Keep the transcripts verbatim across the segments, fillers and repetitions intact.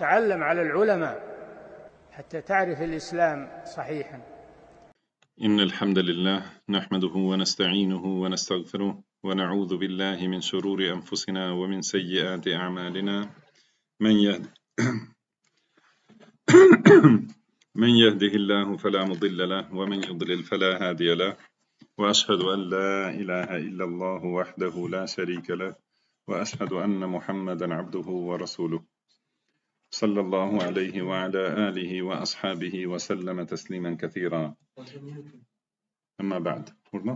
تعلم على العلماء حتى تعرف الإسلام صحيحا. إن الحمد لله نحمده ونستعينه ونستغفره ونعوذ بالله من شرور أنفسنا ومن سيئات أعمالنا. من يهد من يهده الله فلا مضل له ومن يضلل فلا هادي له، وأشهد أن لا إله إلا الله وحده لا شريك له، وأشهد أن محمدا عبده ورسوله صلى الله عليه وعلى آله وأصحابه وسلم تسليما كثيرا. أما بعد،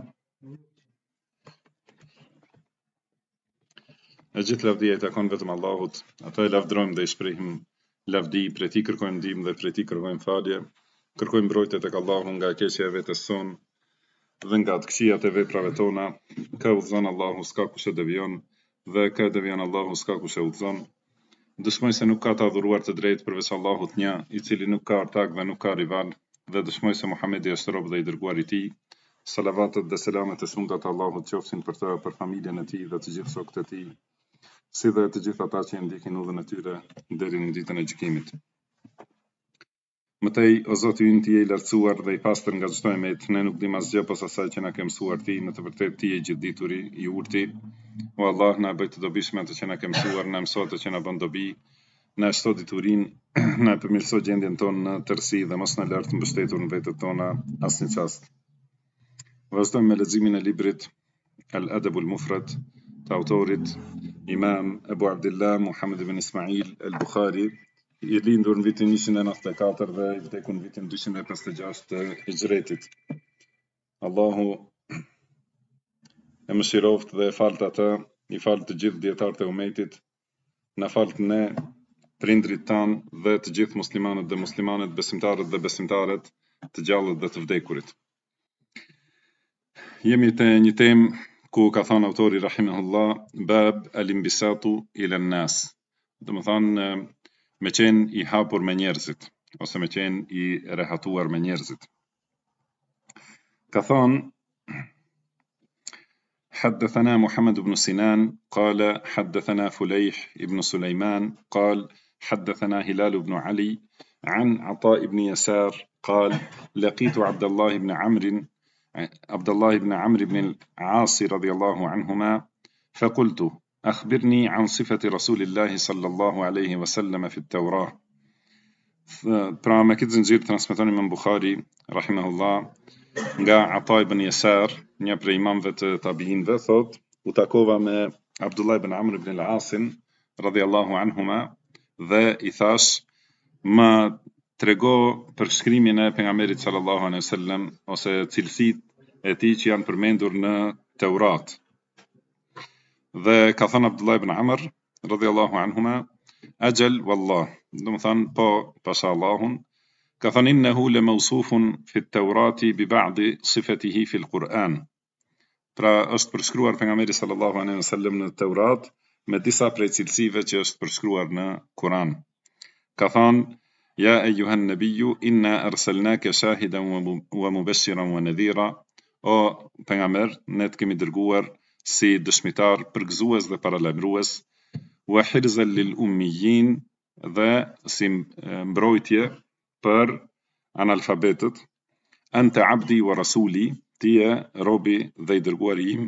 أجت lavdi e takon vetëm Allahut, ato e lavdrojmë dhe i shprehim lavdi, prej tij kërkojmë ndihmë dhe prej tij kërkojmë falje, kërkojmë mbrojtje tek Allahu nga keqja e vetes sonë dhe nga të këqijat e veprave tona. Ka udhëzon Allahu, s'ka kush e devijon, dhe ka devijon Allahu, s'ka kush e udhëzon. Dëshmoj se nuk ka të adhuruar të drejtë përveç Allahut një, i cili nuk ka ortak dhe nuk ka rival, dhe dëshmoj se Muhamedi është rob dhe i dërguar i tij. Salavatet dhe selamet e shumta të Allahut qofshin për të, për familjen e tij dhe të gjithë shokët e tij, si dhe të gjithë ata që e ndjekin udhën e tyre deri në ditën e gjykimit. Mëtej, o Zoti ynë, ti je i lartësuar dhe i pastër nga çdo emet, ne nuk dim asgjë pas asaj që na ke mësuar ti, në të vërtetë ti je gjithdituri, i urti. O Allah, na bëj të dobishme atë që na ke mësuar, na mëso atë që na bën dobi, na shto diturinë, na përmirëso gjendjen tonë në tërësi dhe mos na lart mbështetur në vetët tona asnjë çast. Vazhdojmë me leximin e librit Al-Adabul Mufrad të autorit Imam Ebu Abdillah Muhammad ibn Ismail al-Bukhari, i lindur në vitin njëqind e nëntëdhjetë e katër dhe i vdekur në vitin dyqind e pesëdhjetë e gjashtë të Hijretit. Allahu e mëshiroft dhe e falt atë, i falt të gjithë dietarët e umetit, na falt ne, prindrit tanë dhe të gjithë muslimanët dhe muslimanet, besimtarët dhe besimtaret, të gjallët dhe të vdekurit. Jemi te një temë ku ka thënë autori rahimahullah, bab al-imbisatu ila an-nas, do të thonë me qenë i hapur me njerëzit, ose me qenë i rehatuar me njerëzit. Ka thënë حدثنا محمد بن سنان قال حدثنا فليح ابن سليمان قال حدثنا هلال بن علي عن عطاء بن يسار قال لقيت عبد الله بن عمرو عبد الله بن عمرو بن العاص رضي الله عنهما فقلت أخبرني عن صفة رسول الله صلى الله عليه وسلم في التوراة. Pra me këtë zinxhir transmetoni Imam Bukhari rahimahullah nga Ata ibn Yasar, një prej imamëve të tabiinëve, thot u takova me Abdullah ibn Amr ibn al-Asin radhiyallahu anhuma dhe i thash më trego për shkrimin e pejgamberit sallallahu alaihi wasallam ose cilësitë e tij që janë përmendur në Teurat. Dhe ka thënë Abdullah ibn Amr radhiyallahu anhuma, ajal wallah, do të thonë po pasha Allahun, ka thënë innehu le mawsufun fi at-Taurati bi ba'di sifatihi fi al-Quran. Pra është përshkruar pejgamberi sallallahu alaihi wasallam në Teurat me disa prej cilësive që është përshkruar në Kur'an. Ka thënë ja ayyuhan nabiyyu inna arsalnaka shahidan wa mubashiran wa nadhira, o pejgamber, ne të kemi dërguar si dëshmitar, përgëzues dhe paralajmërues, wa hirzan lil ummiyin, dhe si mbrojtje për analfabetët, anta abdi wa rasuli, ti je robi dhe i dërguari im,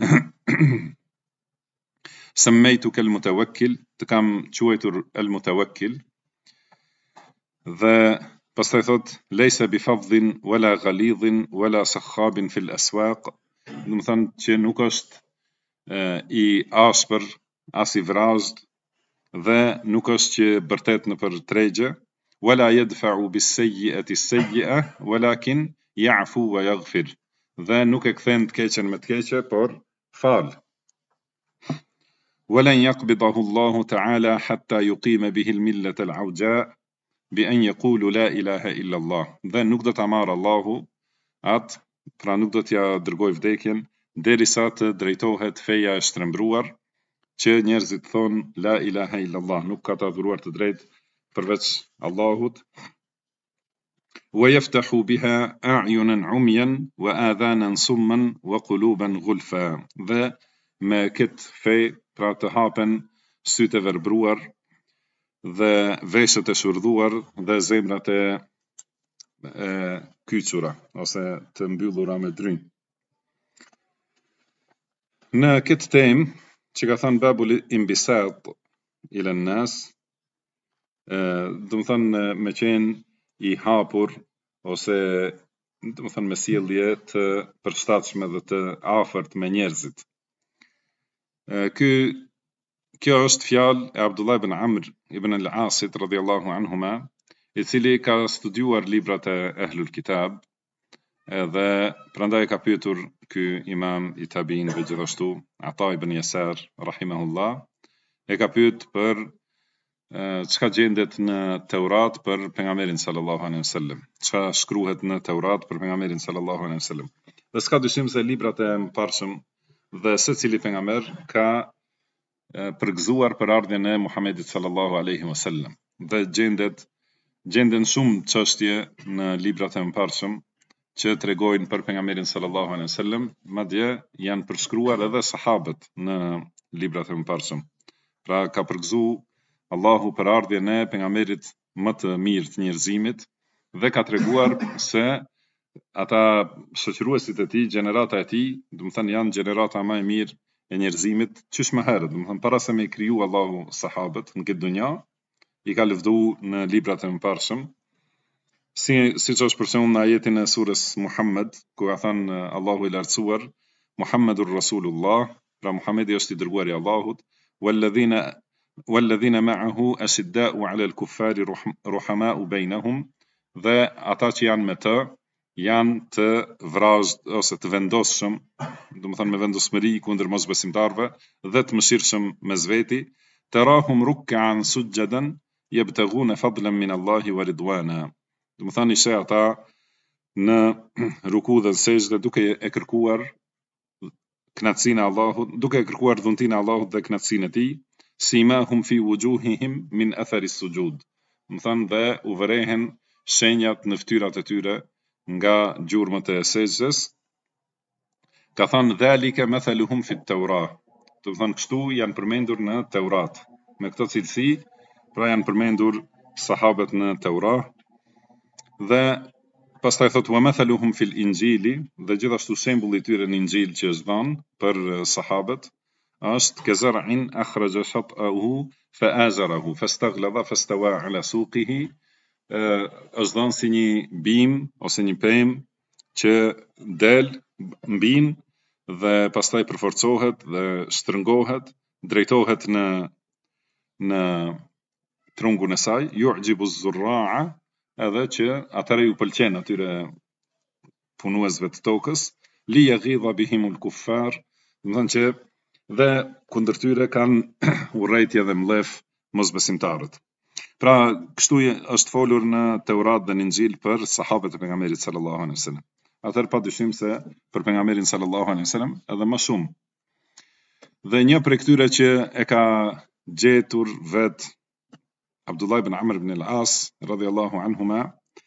sammejtuka al-mutawakkil, të kam quajtur al-mutawakkil, dhe pastaj thot leysa bi fadhin wala ghalidhin wala sakhabin fil aswaq, do të thonë që nuk është i ashpër as i vrazhd dhe nuk është që bërtet në për tregje, wala yadfa'u bis sayyi'ati as-sayyi'a walakin ya'fu wa yaghfir, dhe nuk e kthen të keqen me të keqe, por fal. Walan yaqbidahu Allahu ta'ala hatta yuqima bihi al-millata al-'awja' bi an yaqulu la ilaha illa Allah, dhe nuk do ta marrë Allahu atë, pra nuk do t'ja dërgoj vdekjen derisa të drejtohet feja e shtrembruar, që njerëzit thonë la ilaha illa Allah, nuk ka të adhuruar të drejtë përveç Allahut, wa yaftahu biha a'yunan 'umyan wa adhanan summan wa quluban ghulfa, dhe me këtë fe pra të hapen sytë e verbruar dhe veshët e shurdhuar dhe zemrat e, e kyçura ose të mbyllura me drymë. Në këtë temë që ka thënë babul imbisat ila nas, do të thënë me qenë i hapur ose do të thënë me sjellje të përshtatshme dhe të afërt me njerëzit. Ky Kjo është fjalë e Abdullah ibn Amr ibn al-Asit radhiyallahu anhuma, i cili ka studiuar librat e Ahlul Kitab, dhe prandaj ka pyetur ky imam i tabiinëve gjithashtu, Ata ibn Yasar rahimahullah, e ka pyet për çka gjendet në Teurat për pejgamberin sallallahu alaihi wasallam, çka shkruhet në Teurat për pejgamberin sallallahu alaihi wasallam. Dhe s'ka dyshim se librat e mëparshëm dhe secili pejgamber ka përgëzuar për ardhjen e Muhamedit sallallahu alaihi wasallam. Dhe gjendet gjenden shumë çështje në librat e mëparshëm që tregojnë për pejgamberin sallallahu alaihi wasallam, madje janë përshkruar edhe sahabët në librat e mëparshëm. Pra ka përgëzuar Allahu për ardhjen e pejgamberit më të mirë të njerëzimit dhe ka treguar se ata shoqëruesit e tij, gjenerata e tij, do të thënë janë gjenerata më e mirë e njerëzimit qysh më herët, do të thënë para se me kriju Allahu sahabët në këtë dunja, i ka lëvdu në librat e mëparshëm, si siç është për shembull në ajetin e surës Muhammed, ku ka thënë Allahu i lartësuar, Muhammedur Rasulullah, pra Muhamedi është i dërguari i Allahut, walladhina walladhina ma'ahu ashidda'u 'ala al-kuffari ruhama'u bainahum, dhe ata që janë me të janë të vrazhd ose të vendosshëm, do të thënë me vendosmëri kundër mosbesimtarëve dhe të mëshirshëm mes veti, tarahum ruk'an sujjadan yabtaghuna fadlan min Allahi wa ridwana. Do të thënë se ata në ruku dhe sejdë duke e kërkuar kënaqësinë e Allahut, duke e kërkuar dhuntinë e Allahut dhe kënaqësinë e tij, simahum fi wujuhihim min athari as-sujud. Do të thënë dhe u vërehen shenjat në fytyrat e tyre nga gjurmët e sejdës. Ka thënë dhalika mathaluhum fi at-Tawrat. Do të thënë kështu janë përmendur në Teurat. Me këtë cilësi, pra janë përmendur sahabët në Teurat. Dhe pastaj thot wa mathaluhum fil Injili, dhe gjithashtu shembulli i tyre në Injil që është dhënë për sahabët është kazar'in akhraja shat'ahu fa'azarahu fastaghlaba fastawa 'ala suqihi, është dhënë si një bim ose një pemë që del mbin dhe pastaj përforcohet dhe shtrëngohet, drejtohet në në trungun e saj, yu'jibu az-zurra'a, edhe që atëre ju pëlqen atyre punuesve të tokës, li yaghidha bihimul kuffar, do të thënë që dhe kundër tyre kanë urrejtje dhe mllef mosbesimtarët. Pra kështu është folur në Teurat dhe në Injil për sahabët e pejgamberit sallallahu alaihi wasallam. Atëherë pa dyshim se për pejgamberin sallallahu alaihi wasallam edhe më shumë. Dhe një prej këtyre që e ka gjetur vet Abdullah ibn Amr ibn al-As radhiyallahu anhuma,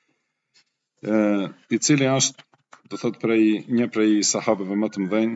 i cili është, do thot, prej një prej sahabëve më të mëdhenj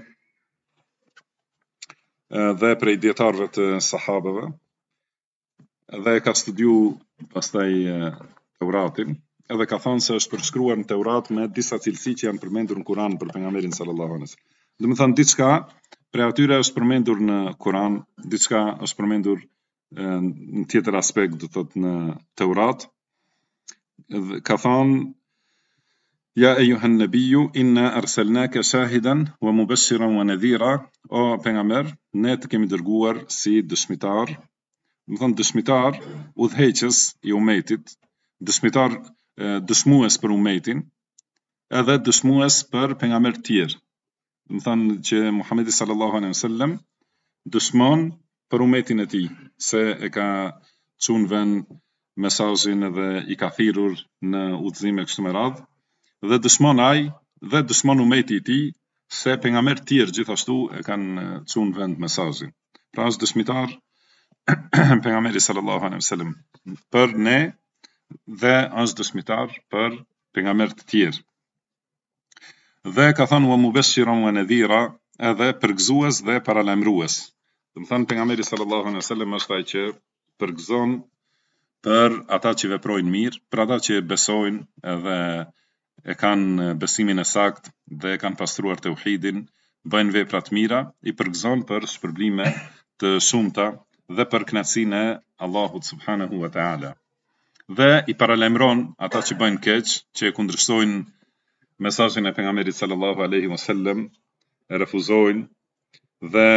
dhe prej dietarëve të sahabëve, dhe ka studiu pastaj Teuratin, edhe ka thënë se është përshkruar në Teurat me disa cilësi që janë përmendur në Kur'an për pejgamberin sallallahu alaihi wasallam. Do të thënë diçka prej atyre është përmendur në Kur'an, diçka është përmendur në tjetër aspekt, do thot në Teurat. Ka thënë ja ayuhan nabiyyu inna arsalnaka shahidan wa mubashiran wa nadhira, o pejgamber, ne të kemi dërguar si dëshmitar, do të thënë dëshmitar udhëheqës i umetit, dëshmitar dëshmues për umetin, edhe dëshmues për pejgamber të tjerë. Do të thënë që Muhamedi sallallahu alaihi wasallam dëshmon për umetin e tij, se e ka çunë vend mesazhin edhe i ka thirrur në udhëzime kështu me radhë, dhe dëshmon ai dhe dëshmon umeti i tij se pejgamber të tjerë gjithashtu e kanë çunë vend mesazhin. Pra është dëshmitar pejgamberi sallallahu alaihi wasallam për ne dhe është dëshmitar për pejgamber të tjerë. Dhe ka thënë wa mubashiran wa nadhira, edhe përgëzues dhe paralajmërues. Do të thënë pejgamberi sallallahu alaihi wasallam është ai që përgëzon për ata që veprojnë mirë, për ata që besojnë edhe e kanë besimin e sakt dhe e kanë pastruar tauhidin, bëjnë vepra të mira, i përgëzon për shpërblime të shumta dhe për kënaqësinë e Allahut subhanahu wa taala. Dhe i paralajmëron ata që bëjnë keq, që e kundërshtojnë mesazhin e pejgamberit sallallahu alaihi wasallam, e refuzojnë dhe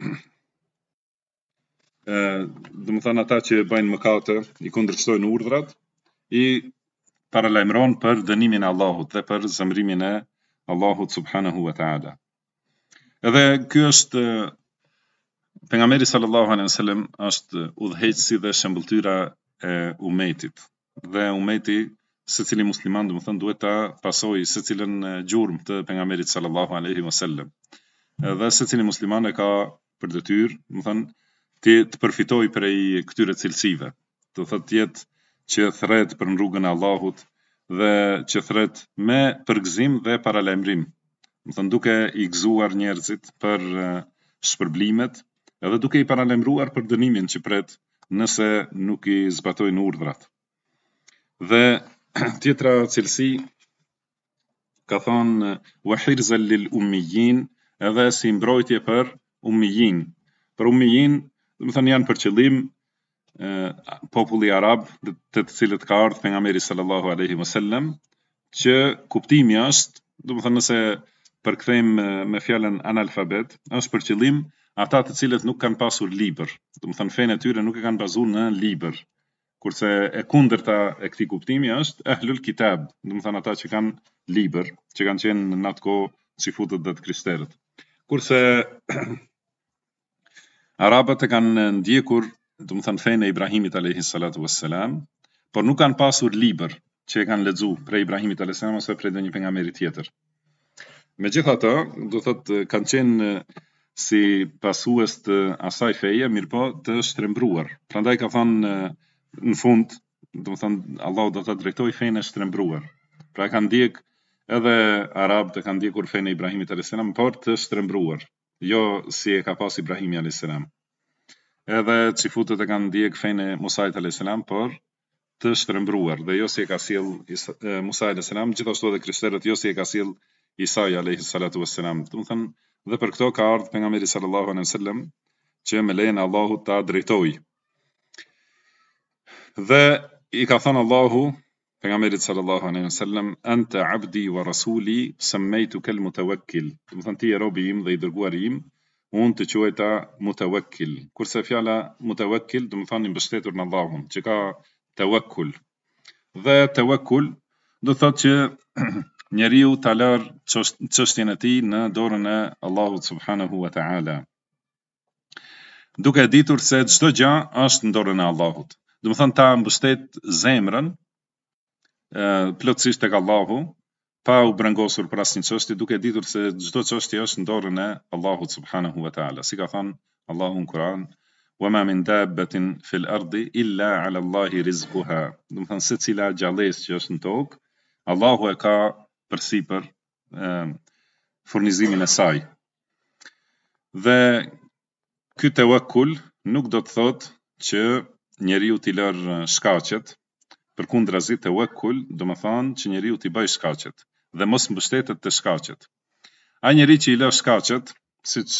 dhe më thënë ata që bëjnë mëkate, i kundërshtojnë urdhrat, i paralajmëron për dënimin e Allahut dhe për zemrimin e Allahut subhanahu wa taala. Edhe ky është pejgamberi sallallahu alaihi wasallam është udhëheqësi dhe shembulltyra e umetit. Dhe umeti, secili musliman, do të thënë duhet ta pasojë secilën gjurmë të pejgamberit sallallahu alaihi wasallam. Dhe secili musliman e ka për detyrë, do të thënë të, të përfitoj prej këtyre cilësive. Do thotë të jetë që thret për rrugën e Allahut dhe që thret me përgëzim dhe paralajmërim. Do thënë duke i gëzuar njerëzit për shpërblimet edhe duke i paralajmëruar për dënimin që pret nëse nuk i zbatojnë urdhrat. Dhe tjetra cilësi ka thonë wa hirzan lil ummiyyin, edhe si mbrojtje për ummiyyin. Për ummiyyin, do të thënë janë për qëllim populli arab, të të cilët ka ardhur pejgamberi sallallahu alaihi wasallam, që kuptimi është, do të thënë nëse përkthejmë me fjalën analfabet, është për qëllim ata të cilët nuk kanë pasur libër, do të thënë fenë e tyre nuk e kanë bazuar në libër. Kurse e kundërta e këtij kuptimi është ahlul kitab, do të thënë ata që kanë libër, që kanë qenë në atë kohë xifutët dhe të krishterët. Kurse arabët e kanë ndjekur, do të thënë fenë e Ibrahimit alayhi salatu wassalam, por nuk kanë pasur libër që e kanë lexuar prej Ibrahimit alayhi salam ose prej ndonjë pejgamberi tjetër. Megjithatë, do thotë kanë qenë si pasues të asaj feje, mirëpo të shtrembruar. Prandaj ka thënë në fund, do të thënë Allahu do ta drejtoj fenë e shtrembruar. Pra kanë ndjek edhe arabët e kanë ndjekur fenë e Ibrahimit alayhis salam, por të shtrembruar, jo si e ka pas Ibrahimi alayhis salam. Edhe xifutët e kanë ndjek fenë e Musait alayhis salam, por të shtrembruar, dhe jo si e ka sjell Musa alayhis salam, gjithashtu edhe krishterët jo si e ka sjell Isa alayhi salatu wassalam. Do të thënë dhe për këto ka ardhur pejgamberi sallallahu alaihi wasallam që me lejen e Allahut ta drejtoi. Dhe i ka thënë Allahu pejgamberit sallallahu alaihi wasallam, anta abdi wa rasuli sammaytuka al-mutawakkil. Do të thënë ti je robi im dhe i dërguari im, unë të quajta mutawakkil. Kurse fjala mutawakkil do të thonë i mbështetur në Allahun, që ka tawakkul. Dhe tawakkul do thotë që njeriu ta lër çështjen e tij në dorën e Allahut subhanahu wa taala, duke ditur se çdo gjë është në dorën e Allahut. Do të thonë ta mbështet zemrën plotësisht tek Allahu, pa u brengosur për asnjë çështje, duke ditur se çdo çështje është në dorën e Allahut subhanahu wa taala. Si ka thënë Allahu në Kur'an, وما من دابة في الأرض إلا على الله رزقها. Do të thonë secila gjallësë që është në tokë, Allahu e ka përsipër furnizimin e saj. Dhe ky tawakkul nuk do të thotë që njeriu t'i lër shkaqet, përkundrazi tawakkul do të thonë që njeriu t'i bëj shkaqet dhe mos mbështetet te shkaqet. Ai njeri që i lë shkaqet, siç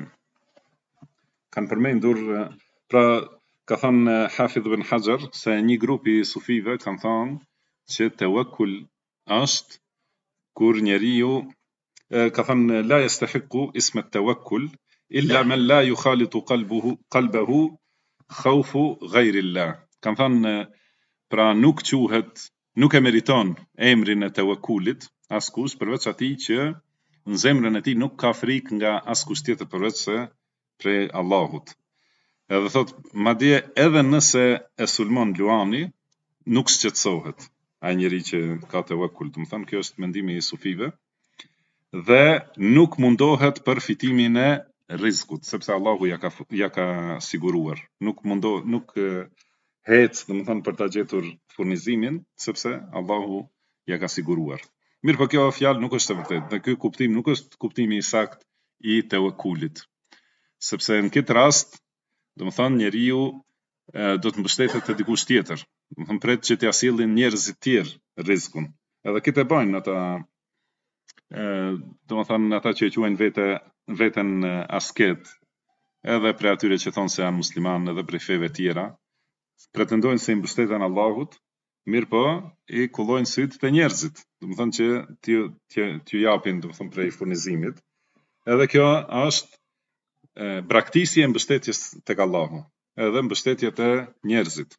kanë përmendur, pra ka thënë Hafidh ibn Hajar se një grup i sufive kanë thënë që tawakkul është kur njeriu, ka thënë la yastahiqu ism at-tawakkul illa man la yukhalitu qalbuhu qalbahu khawfu ghayri Allah. Kanë thënë pra nuk quhet, nuk e meriton emrin e tawakkulit askush përveç atij që në zemrën e tij nuk ka frikë nga askush tjetër përveç se prej Allahut. Edhe thot, madje edhe nëse e sulmon luani, nuk shqetësohet ai njeri që ka tawakkul. Do të thonë kjo është mendimi i sufive, dhe nuk mundohet për fitimin e rizkut, sepse Allahu ja ka ja ka siguruar. Nuk mundo nuk hec, do të thonë për ta gjetur furnizimin, sepse Allahu ja ka siguruar. Mirë, po kjo fjalë nuk është e vërtetë. Dhe ky kuptim nuk është kuptimi i saktë i tawakkulit. Sepse në këtë rast, do të thonë njeriu do të mbështetet te dikush tjetër. do të thonë pret që t'ia sillin njerëzit tjerë rrezikun. Edhe këtë e bajnë ata, do të thonë ata që e quajnë vete veten asket, edhe prej atyre që thonë se janë musliman, edhe prej feve tjera, pretendojnë se i mbështeten Allahut, mirë po i kullojnë sytë të njerëzit, do të thonë që t'ju t'ju japin, do të thonë prej furnizimit. Edhe kjo është braktisje e mbështetjes tek Allahu, edhe mbështetje të njerëzit.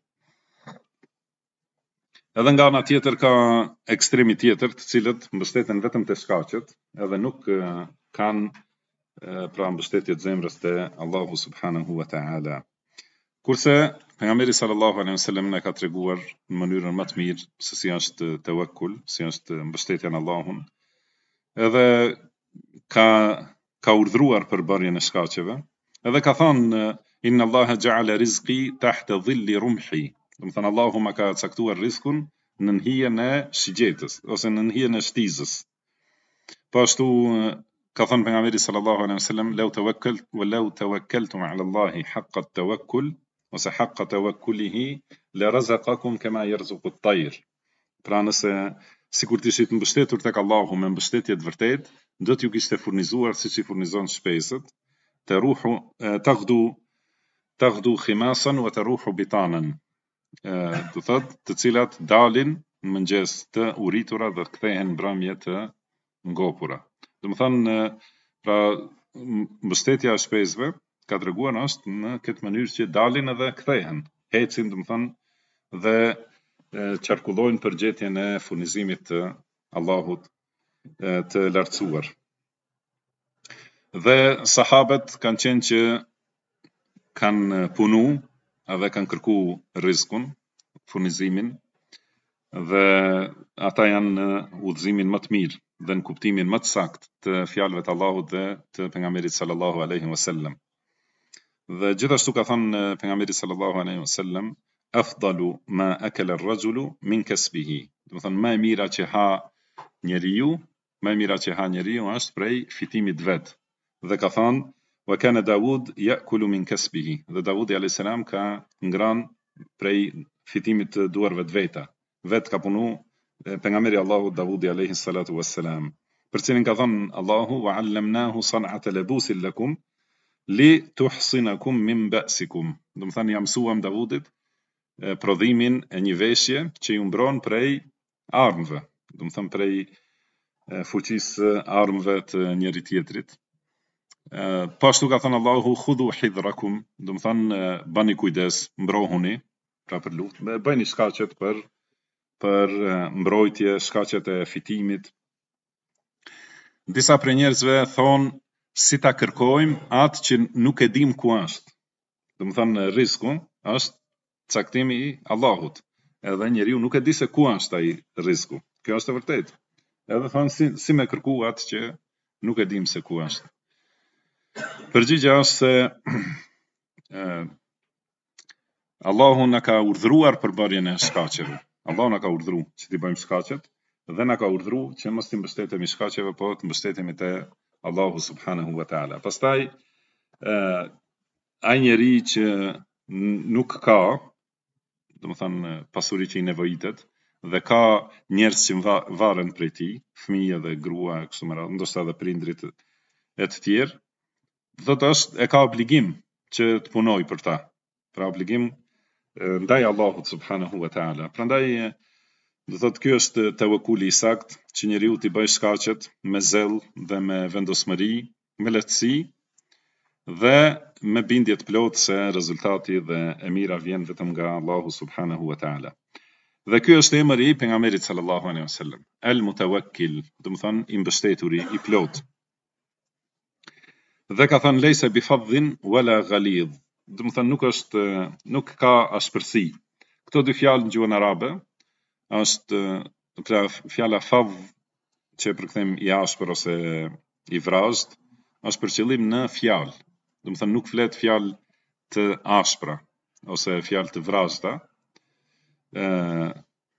Edhe nga ana tjetër ka ekstremi tjetër, të cilët mbështeten vetëm te shkaqet, edhe nuk kanë pra mbështetje të zemrës te Allahu subhanahu wa ta'ala. Kurse pejgamberi sallallahu alaihi wasallam na ka treguar në mënyrën më të mirë se si është tawakkul, si është mbështetja në Allahun, edhe ka ka urdhëruar për bërjen e shkaqeve, edhe ka thënë inna Allaha ja'ala rizqi tahta dhilli rumhi. Do të thënë Allahu ma ka caktuar rizkun në hijen e shigjetës ose në hijen e shtizës. Po ashtu ka thënë pejgamberi sallallahu alaihi wasallam law tawakkalt wa law tawakkaltum ala Allahi haqqa tawakkul ose haqqa tawakkulihi la razaqakum kama yarzuqu at-tayr. Pra nëse sikur të ishit mbështetur tek Allahu me mbështetje të vërtetë, do t'ju kishte furnizuar siç i furnizon shpesët, të ruhu taghdu taghdu khimasan wa taruhu bitanan. Do thotë të cilat dalin në mëngjes të uritura dhe kthehen mbrëmje të ngopura. Do të thonë pra mbështetja e shpesëve ka treguar është në këtë mënyrë që dalin edhe kthehen, ecin, do të thonë dhe qarkullojnë për gjetjen e furnizimit të Allahut të lartësuar. Dhe sahabët kanë qenë që kanë punu edhe kanë kërku rizkun, furnizimin, dhe ata janë në udhëzimin më të mirë dhe në kuptimin më të saktë të fjalëve të Allahut dhe të pejgamberit sallallahu alaihi wasallam. Dhe gjithashtu ka thënë pejgamberi sallallahu alaihi wasallam, afdalu ma akala ar-rajulu min kasbihi. Do të thonë më e mira që ha njeriu, më e mira që ha njeriu është prej fitimit vet. Dhe ka thënë wa kana Daud ya'kulu min kasbihi. Dhe Daudi alayhis salam ka ngran prej fitimit të duarve të veta. Vet ka punu pejgamberi Allahut Daudi alayhi salatu wassalam. Për cilin ka thënë Allahu wa 'allamnahu san'ata labusin lakum li tuhsinakum min ba'sikum. Do të thënë ja mësuam Davudit prodhimin e një veshje që ju mbron prej armëve, do të thënë prej fuqisë armëve të njëri tjetrit. Po ashtu ka thënë Allahu khudhu hidrakum, do të thënë bani kujdes, mbrohuni, pra për luftë, bëni shkaqet për për mbrojtje, shkaqet e fitimit. Disa prej njerëzve thonë si ta kërkojmë atë që nuk e dim ku është. Do të thënë rizku është caktimi i Allahut, edhe njeriu nuk e di se ku është ai rizku. Kjo është e vërtetë. Edhe thonë si, si me kërku atë që nuk e dim se ku është. Përgjigja është se eh, Allahu na ka urdhëruar për bërjen e shkaqeve. Allahu na ka urdhëruar që t'i bëjmë shkaqet dhe na ka urdhëruar që mos t'i mbështetemi shkaqeve, po të mbështetemi te Allahu subhanahu wa ta'ala. Pastaj eh, ai njeri që nuk ka, do të thënë pasuri që i nevojitet, dhe ka njerëz që varen prej tij, fëmijë dhe grua, kështu me radhë, ndoshta edhe prindrit e të tjerë, thotë është e ka obligim që të punoj për ta. Pra obligim ndaj Allahut subhanahu wa ta'ala. Prandaj do thotë ky është tawakkuli i saktë, që njeriu t'i bëjë shkaqet me zell dhe me vendosmëri, me lehtësi dhe me bindje të plotë se rezultati dhe e mira vjen vetëm nga Allahu subhanahu wa ta'ala. Dhe ky është emri i pejgamberit sallallahu alaihi wasallam, el mutawakkil, do të thonë i mbështeturi, i plot. Dhe ka thënë lejse bi fadhin wala ghalidh, do të thënë nuk është, nuk ka ashpërsi. Këto dy fjalë në gjuhën arabe është pra fjala fadh që përkthejmë i ashpër ose i vrazhd, është për qëllim në fjalë. Do të thënë nuk flet fjalë të ashpra ose fjalë të vrazhda. Uh,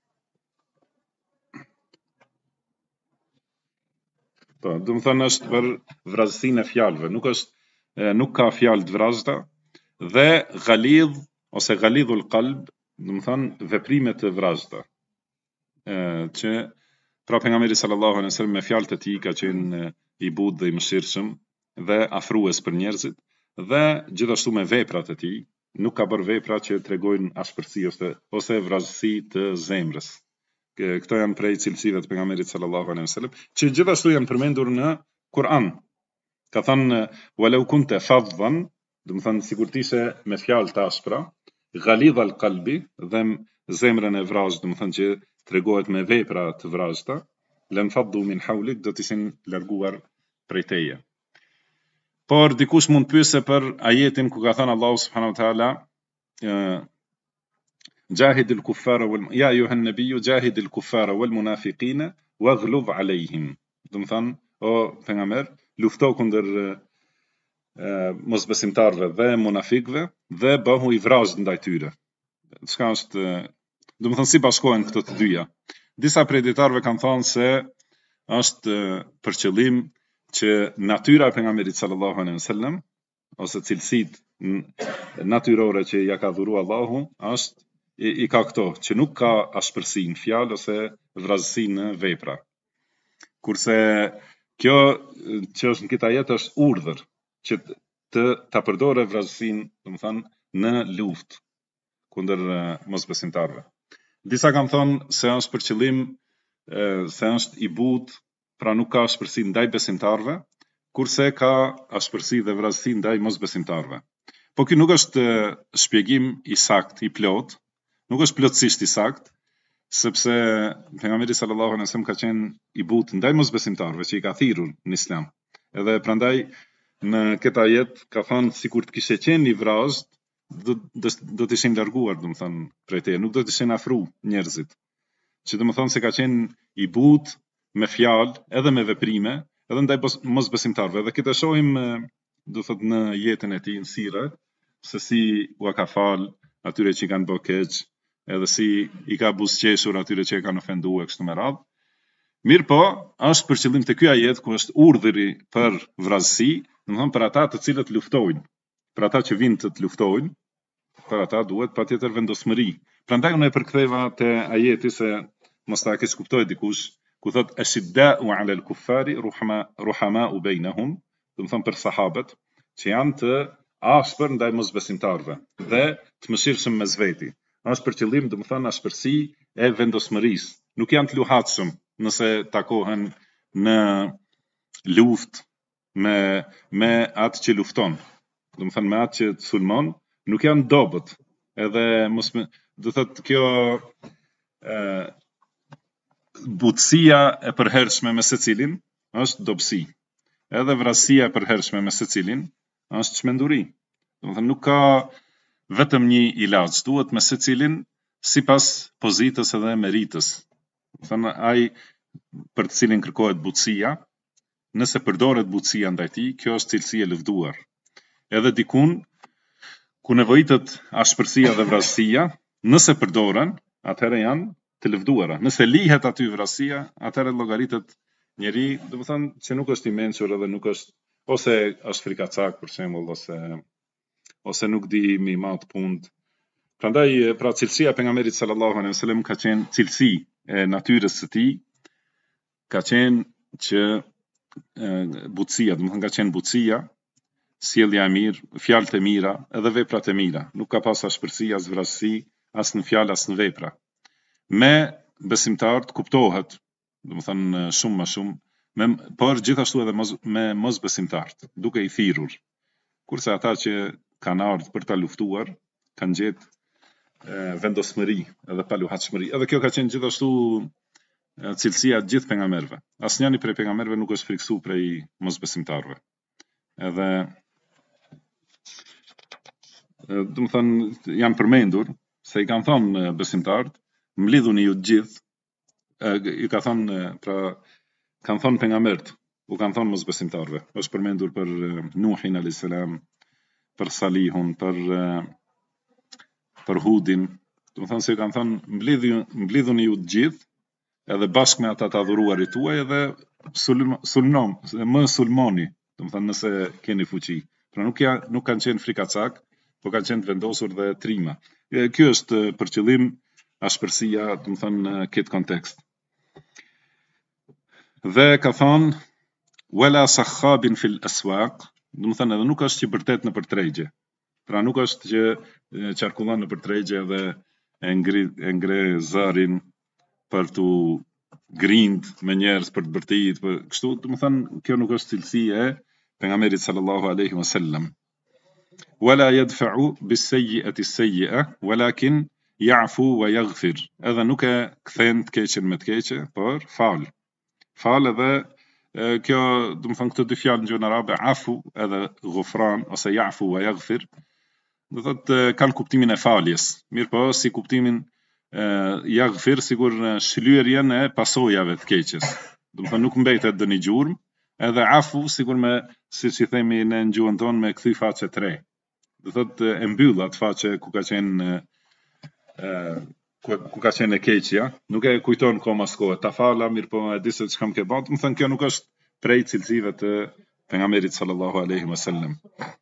po, do të thënë është për vrazësinë e fjalëve, nuk është nuk ka fjalë të vrazhda, dhe ghalidh ose ghalidhul qalb do të thonë veprime të vrazhta. Që pra pejgamberi sallallahu alaihi wasallam me fjalët e tij ka qenë i butë dhe i mëshirshëm dhe afrues për njerëzit, dhe gjithashtu me veprat e tij nuk ka bërë vepra që tregojnë ashpërsi ose ose vrazhsi të zemrës. Këto janë prej cilësive të pejgamberit sallallahu alaihi wasallam, që gjithashtu janë përmendur në Kur'an. Ka thënë walau kunta faddan, do të thënë sikur të ishe me fjalë të ashpra, ghalidha al-qalbi, dhe zemrën e vrazhë, do të thënë që tregohet me vepra të vrazhta, lan faddu min hawlik, do të ishin larguar prej teje. Por dikush mund të pyesë për ajetin ku ka thënë Allahu subhanahu wa taala jahidil kuffara wal ya ayuhan nabiyyu jahidil kuffara wal munafiqina waghlub alayhim. Do të thënë o pejgamber, lufto kundër mosbesimtarëve dhe munafikëve dhe bëhu i vrazhd ndaj tyre. Çka është, do të thënë si bashkohen këto të dyja. Disa prej dietarëve kanë thënë se është për qëllim që natyra e pejgamberit sallallahu alaihi wasallam ose cilësitë natyrore që ja ka dhuruar Allahu është i, i ka këto, që nuk ka ashpërsi në fjalë ose vrazhsi në vepra. Kurse kjo që është në këtë ajet është urdhër që të ta përdorë vrazhsinë, do të thënë në luftë kundër mosbesimtarëve. Disa kanë thonë se është për qëllim se është i butë, pra nuk ka ashpërsi ndaj besimtarëve, kurse ka ashpërsi dhe vrazhsi ndaj mosbesimtarëve. Po ky nuk është shpjegim i saktë, i plot, nuk është plotësisht i saktë, sepse pejgamberi sallallahu alaihi wasallam ka qenë i butë ndaj mosbesimtarëve që i ka thirrur në Islam. Edhe prandaj në këtë ajet ka thënë sikur të kishte qenë i vrazhd, do do të ishin larguar, do të thënë prej teje, nuk do të ishin afru njerëzit. Që do të thonë se ka qenë i butë me fjalë edhe me veprime, edhe ndaj mosbesimtarëve. Dhe këtë shohim do thotë në jetën e tij në sirë, se si u ka fal atyre që kanë bërë keq, edhe si i ka buzëqeshur atyre që e kanë ofenduar kështu me radhë. Mirë po, është për qëllim të ky ajet ku është urdhëri për vrazhsi, do të thonë për ata të cilët luftojnë, për ata që vinë të, të luftojnë, për ata duhet patjetër vendosmëri. Prandaj unë e përktheva te ajeti se mos ta keq kuptoj dikush, ku thot ashidda'u 'ala al-kuffari ruhama ruhama'u bainahum, do të thonë për sahabët që janë të ashpër ndaj mosbesimtarëve dhe të mëshirshëm mes veti. Është për qëllim, do të thonë ashpërsi e vendosmërisë. Nuk janë të luhatshëm nëse takohen në luftë me me atë që lufton. Do të thënë me atë që të sulmon, nuk janë dobët. Edhe mos me, do thotë kjo ë butësia e përhershme me secilin është dobësi. Edhe vrasësia e përhershme me secilin është çmenduri. Do të thënë nuk ka vetëm një ilaç, duhet me secilin sipas pozitës edhe meritës. Do të thënë ai për të cilin kërkohet butësia, nëse përdoret butësia ndaj tij, kjo është cilësi e lëvduar. Edhe dikun ku nevojitet ashpërsia dhe vrasësia, nëse përdoren, atëherë janë të lëvduara. Nëse lihet aty vrasësia, atëherë llogaritet njeri, do të thonë që nuk është i mençur edhe nuk është, ose është frikacak për shembull, ose ose nuk di mi mat punë. Prandaj pra cilësia e pejgamberit sallallahu alaihi wasallam ka qenë cilësi e natyrës së tij, ka qenë që butësia, do të thonë ka qenë butësia, sjellja e mirë, fjalët e mira, edhe veprat e mira. Nuk ka pas ashpërsi, as vrasësi, as në fjalë, as në vepra. Me besimtarët kuptohet, do të thënë shumë më shumë, me, por gjithashtu edhe mos, me mosbesimtarët, duke i thirrur. Kurse ata që kanë ardhur për ta luftuar, kanë gjetë vendosmëri edhe paluhatshmëri. Edhe kjo ka qenë gjithashtu cilësia e gjithë pejgamberëve. Asnjëri prej pejgamberëve nuk është friksuar prej mosbesimtarëve. Edhe do të thënë janë përmendur se i kanë thënë besimtarët, mblidhuni ju të gjithë, i ka thënë pra kanë thënë pejgamberët, u kanë thënë mosbesimtarëve. Është përmendur për Nuhin alayhis salam, për Salihun, për për Hudin. Do të thënë se i kanë thënë mblidhuni ju të gjithë, edhe bashkë me ata të adhuruarit tuaj, edhe sulmon, më sulmoni, do të thënë nëse keni fuqi. Pra nuk ja, nuk kanë qenë frikacak, por kanë qenë vendosur dhe trima. Kjo është për qëllim ashpërsia, do të thënë në këtë kontekst. Dhe ka thonë wala sakhabin fil aswaq, do të thënë edhe nuk është që bërtet në për tregje. Pra nuk është që qarkullon në për tregje dhe e ngri e ngre zërin për tu grind me njerëz për të bërtit, për kështu, do të thënë kjo nuk është cilësi e pejgamberit sallallahu alaihi wasallam. Wala yadfa'u bis-sayyi'ati as-sayyi'a walakin ya'fu wa yaghfir. Edhe nuk e kthen të keqen me të keqe, por fal. Fal edhe kjo, do të thënë këto dy fjalë në gjuhën arabe, afu edhe ghufran ose ya'fu wa yaghfir, do thotë kanë kuptimin e faljes. Mirë po, si kuptimin yaghfir sigur shlyerjen e pasojave të keqes. Do të thënë nuk mbetet dëni gjurmë, edhe afu sigur me, siç i themi në gjuhën tonë, me kthy faqe të re. Do thotë e mbyll atë faqe ku ka qenë ku, ku ka qenë e keqja, nuk e kujton koma s'kohë, ta fala, mirë po e di se çka më ke bën, do të thënë kjo nuk është prej cilësive të pejgamberit sallallahu alaihi wasallam.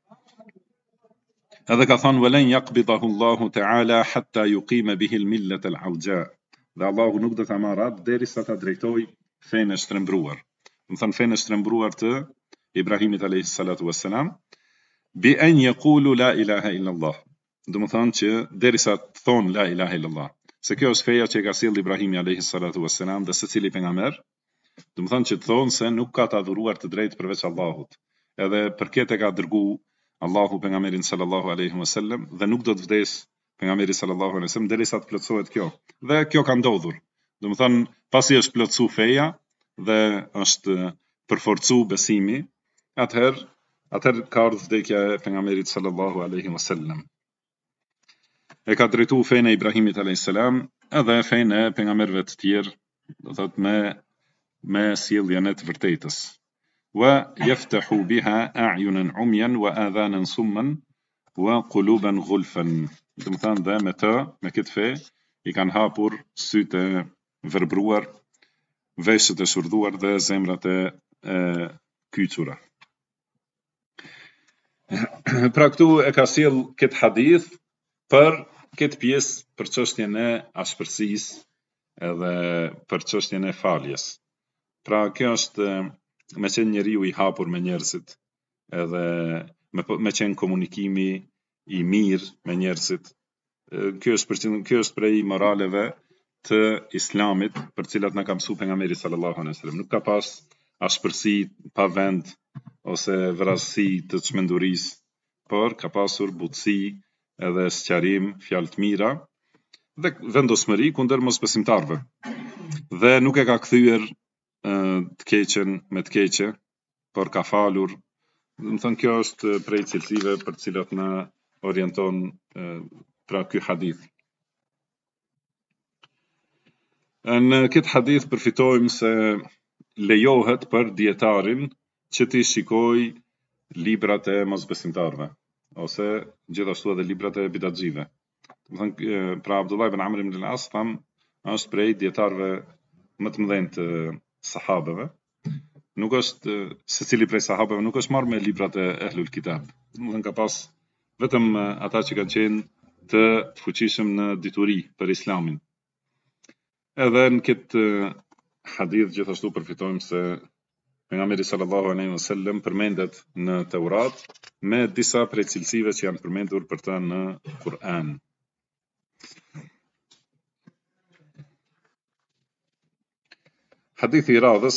Edhe ka thonë walen yaqbidahu Allahu ta'ala hatta yuqima bihi al-millat al-awja. Dhe Allahu nuk do ta marrë atë derisa ta drejtoj fenë e shtrembruar. Do të thënë fenë e shtrembruar të Ibrahimit alayhi salatu wassalam, bi an yaqulu la ilaha illa Allah. Do të thënë që derisa të thonë la ilaha illa Allah. Se kjo është feja që e ka sjellë Ibrahimi alayhi salatu wassalam dhe secili pejgamber, do të thënë që të thonë se nuk ka të adhuruar të drejtë përveç Allahut. Edhe për këtë e ka dërgu Allahu pejgamberin sallallahu alaihi wasallam dhe nuk do të vdes pejgamberi sallallahu alaihi wasallam derisa të plotësohet kjo. Dhe kjo ka ndodhur. Do të thënë pasi është plotësuar feja dhe është përforcu besimi, atëherë atëherë ka ardhur vdekja e pejgamberit sallallahu alaihi wasallam. E ka drejtuar fenë e Ibrahimit alayhis salam edhe fenë e pejgamberëve të tjerë, do thotë me me sjelljen e të vërtetës. Wa yaftahu biha a'yunan 'umyan wa adhanan summan wa quluban ghulfan. Do të thënë dhe me të, me këtë fe, i kanë hapur sytë e verbruar, veshët e shurdhuar dhe zemrat e, e kyçura. Pra këtu e ka sjell këtë hadith për këtë pjesë, për çështjen e ashpërsisë edhe për çështjen e faljes. Pra kjo është me qenë njeriu i hapur me njerëzit, edhe me, me qenë komunikimi i mirë me njerëzit. Kjo është, për, kjo është prej moraleve të islamit, për cilat na ka mësuar pejgamberi sallallahu alaihi wasallam. Nuk ka pas ashpërsi pa vend ose vrasësi të çmendurisë, por ka pasur butësi edhe sqarim, fjalë të mira dhe vendosmëri kundër mosbesimtarëve. Dhe nuk e ka kthyer të keqen me të keqe, por ka falur. Do të thënë kjo është prej cilësive për të cilat na orienton pra ky hadith. Në këtë hadith përfitojmë se lejohet për dietarin që t'i shikoj librat e mosbesimtarëve, ose gjithashtu edhe librat e bidatxive. Do të thënë pra Abdullah ibn Amr ibn al-As tham është prej dietarëve më të mëdhenj të sahabeve. Nuk është secili prej sahabeve nuk është marrë me librat e Ehlul Kitab. Do të thënë ka pas vetëm ata që kanë qenë të fuqishëm në dituri për Islamin. Edhe në këtë hadith gjithashtu përfitojmë se pejgamberi sallallahu alaihi wasallam përmendet në Teurat me disa prej cilësive që janë përmendur për ta në Kur'an. Hadithi i radhës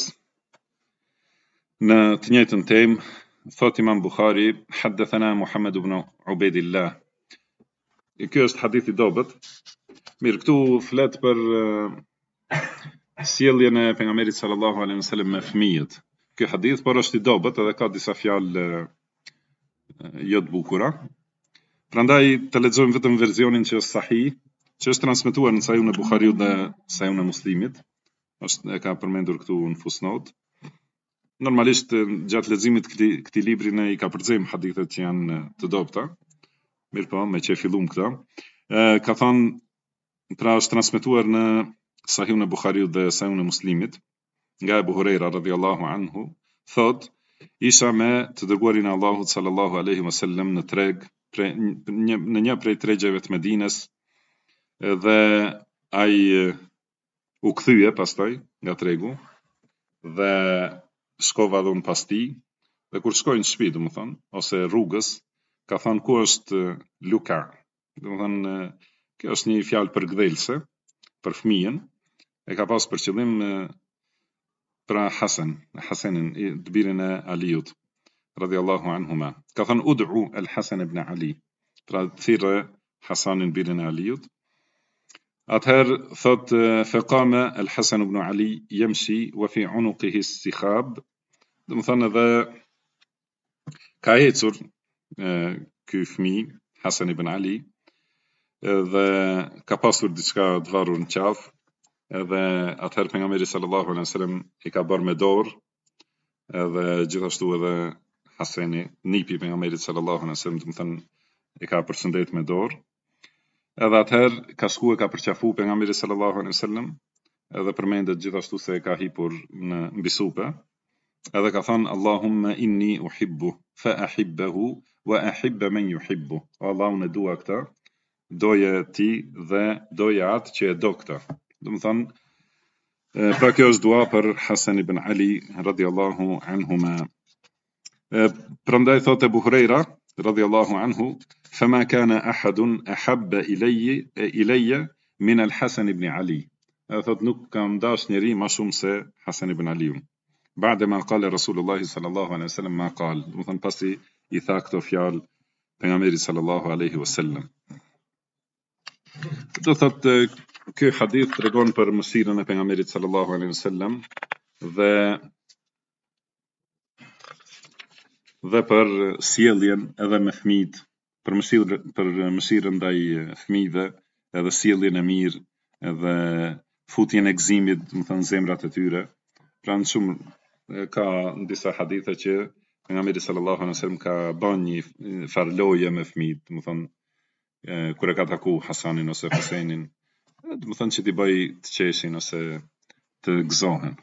në të njëjtën temë, thot Imam Buhari, haddathana Muhammad ibn Ubaydillah. Ky është hadith i dobët. Mirë, këtu flet për uh, sjelljen e pejgamberit sallallahu alaihi wasallam me fëmijët. Ky hadith por është i dobët edhe ka disa fjalë uh, jo të bukura. Prandaj të lexojmë vetëm versionin që është sahih, që është transmetuar në Sahihun e Buhariut dhe Sahihun e Muslimit. Është e ka përmendur këtu në fusnot. Normalisht gjatë leximit këtij këtij libri ne i ka përcjell hadithet që janë të dobta. Mirë po, me që fillum këta. E, ka thonë, pra është transmetuar në Sahihun e Buhariut dhe Sahihun e Muslimit, nga Abu Huraira radhiyallahu anhu, thot, isha me të dërguarin e Allahut sallallahu alaihi wasallam në treg, pre, një, në një prej tregjeve të Medines, dhe ai u kthye pastaj nga tregu dhe shkova dhe unë pas tij, dhe kur shkoj në shtëpi, domethënë, ose rrugës, ka thënë ku është Luka. Domethënë, kjo është një fjalë përgdhelëse për fëmijën, e ka pas për qëllim pra Hasan, Hasanin, të birin e Aliut, radhiyallahu anhuma. Ka thënë ud'u al-Hasan ibn Ali, pra thirrë Hasanin birin e Aliut. Atëherë thot faqama al-Hasan ibn Ali yamshi wa fi unuqihi as-sikhab, domethënë edhe ka ecur ky fëmijë Hasan ibn Ali dhe ka pasur diçka të varur në qafë, edhe atëherë pejgamberi sallallahu alaihi wasallam i ka bërë me dorë, edhe gjithashtu edhe Hasani, nipi i pejgamberit sallallahu alaihi wasallam, domethënë i ka përshëndet me dorë. Edhe atëherë ka shkuar ka përqafu pejgamberi sallallahu alaihi wasallam, edhe përmendet gjithashtu se ka hipur në mbi supe, edhe ka thënë Allahumma inni uhibbu fa ahibbahu wa ahibba man yuhibbu. Allahu në dua këta, doje ti dhe doje atë që e do këta. Domethënë, pra kjo është dua për Hasan ibn Ali radhiyallahu anhuma. Prandaj thotë Abu Huraira radhiyallahu anhu, fama kana ahadun ahabba ilayya ilayya min al-Hasan ibn Ali. Thotë nuk kam dash njeri më shumë se Hasan ibn Aliun. Ba'dama qala Rasulullah sallallahu alaihi wasallam ma qal, domethënë pasi i tha këto fjalë pejgamberi sallallahu alaihi wasallam. Do thotë ky hadith tregon për mëshirën e pejgamberit sallallahu alaihi wasallam dhe dhe për sjelljen edhe me fëmijët, për mëshirën për mëshirën ndaj fëmijëve, edhe sjelljen e mirë, edhe futjen e gëzimit, domethënë zemrat e tyre. Pra në shumë ka në disa hadithe që pejgamberi sallallahu alaihi wasallam ka bën një farloje me fëmijët, domethënë kur e ka taku Hasanin ose Huseinin, domethënë që t'i bëj të qeshin ose të gëzohen.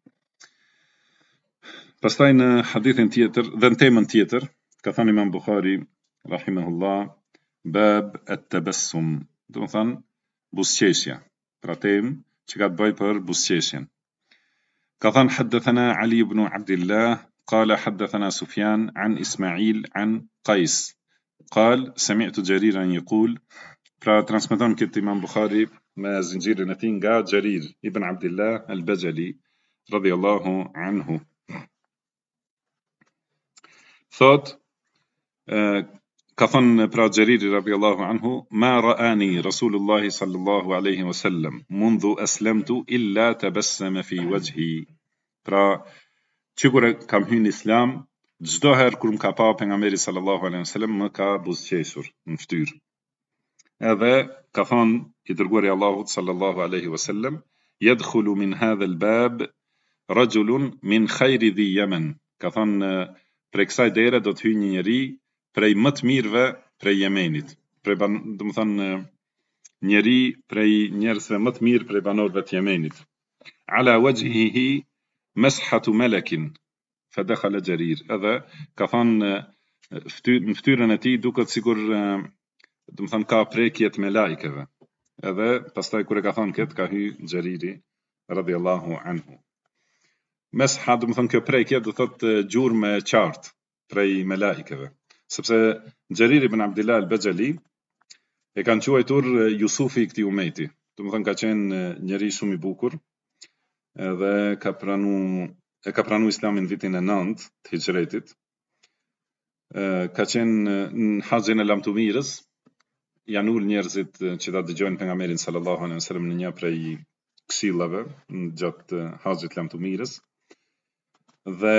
Pastaj në hadithin tjetër dhe në temën tjetër, ka thënë Imam Bukhari rahimahullah, bab at-tabassum, domethënë buzëqeshja, pra temë që ka të bëj për buzëqeshjen. Ka thënë haddathana Ali ibn Abdullah qala haddathana Sufyan an Ismail an Qais قال سمعت جريرا يقول, pra transmeton këtë Imam Bukhari me zinxhirin e tij nga Xherir ibn Abdullah al-Bajali radhiyallahu anhu. Thot ka thënë pra Xheriri radhiyallahu anhu, ma ra'ani Rasulullah sallallahu alaihi wasallam منذ أسلمت إلا تبسم في وجهي. Pra që kur kam hyrë në Islam, çdo herë kur më ka pa pejgamberi sallallahu alaihi wasallam më ka buzëqeshur në fytyrë. Edhe ka thënë i dërguari i Allahut sallallahu alaihi wasallam, yadkhulu min hadha al-bab rajulun min khayri dhi Yemen. Ka thënë prej kësaj dere do të hyjë një njeri prej më të mirëve prej Yemenit. Prej domethënë njeri prej njerëzve më të mirë prej banorëve të Yemenit. Ala wajhihi mashhatu malakin. Fadakhala Xherir. Edhe ka thënë në fytyrën e tij duket sikur domethënë ka prekjet me lajkeve. Edhe pastaj kur e ka thënë këtë, ka hyrë Xheriri radhiyallahu anhu. Mesha domethënë kjo prekje do thotë gjurmë e qartë prej me lajkeve. Sepse Xheriri ibn Abdullah al-Bajali e kanë quajtur Jusufi i këtij umeti. Domethënë ka qenë njeri shumë i bukur, edhe ka pranu e ka pranu Islamin vitin e nëntë të hijretit. Ka qenë në haxhin e lamtumirës, janë ul njerëzit që ta dëgjojnë pejgamberin sallallahu alaihi wasallam në një prej këshillave në gjatë haxhit lamtumirës. Dhe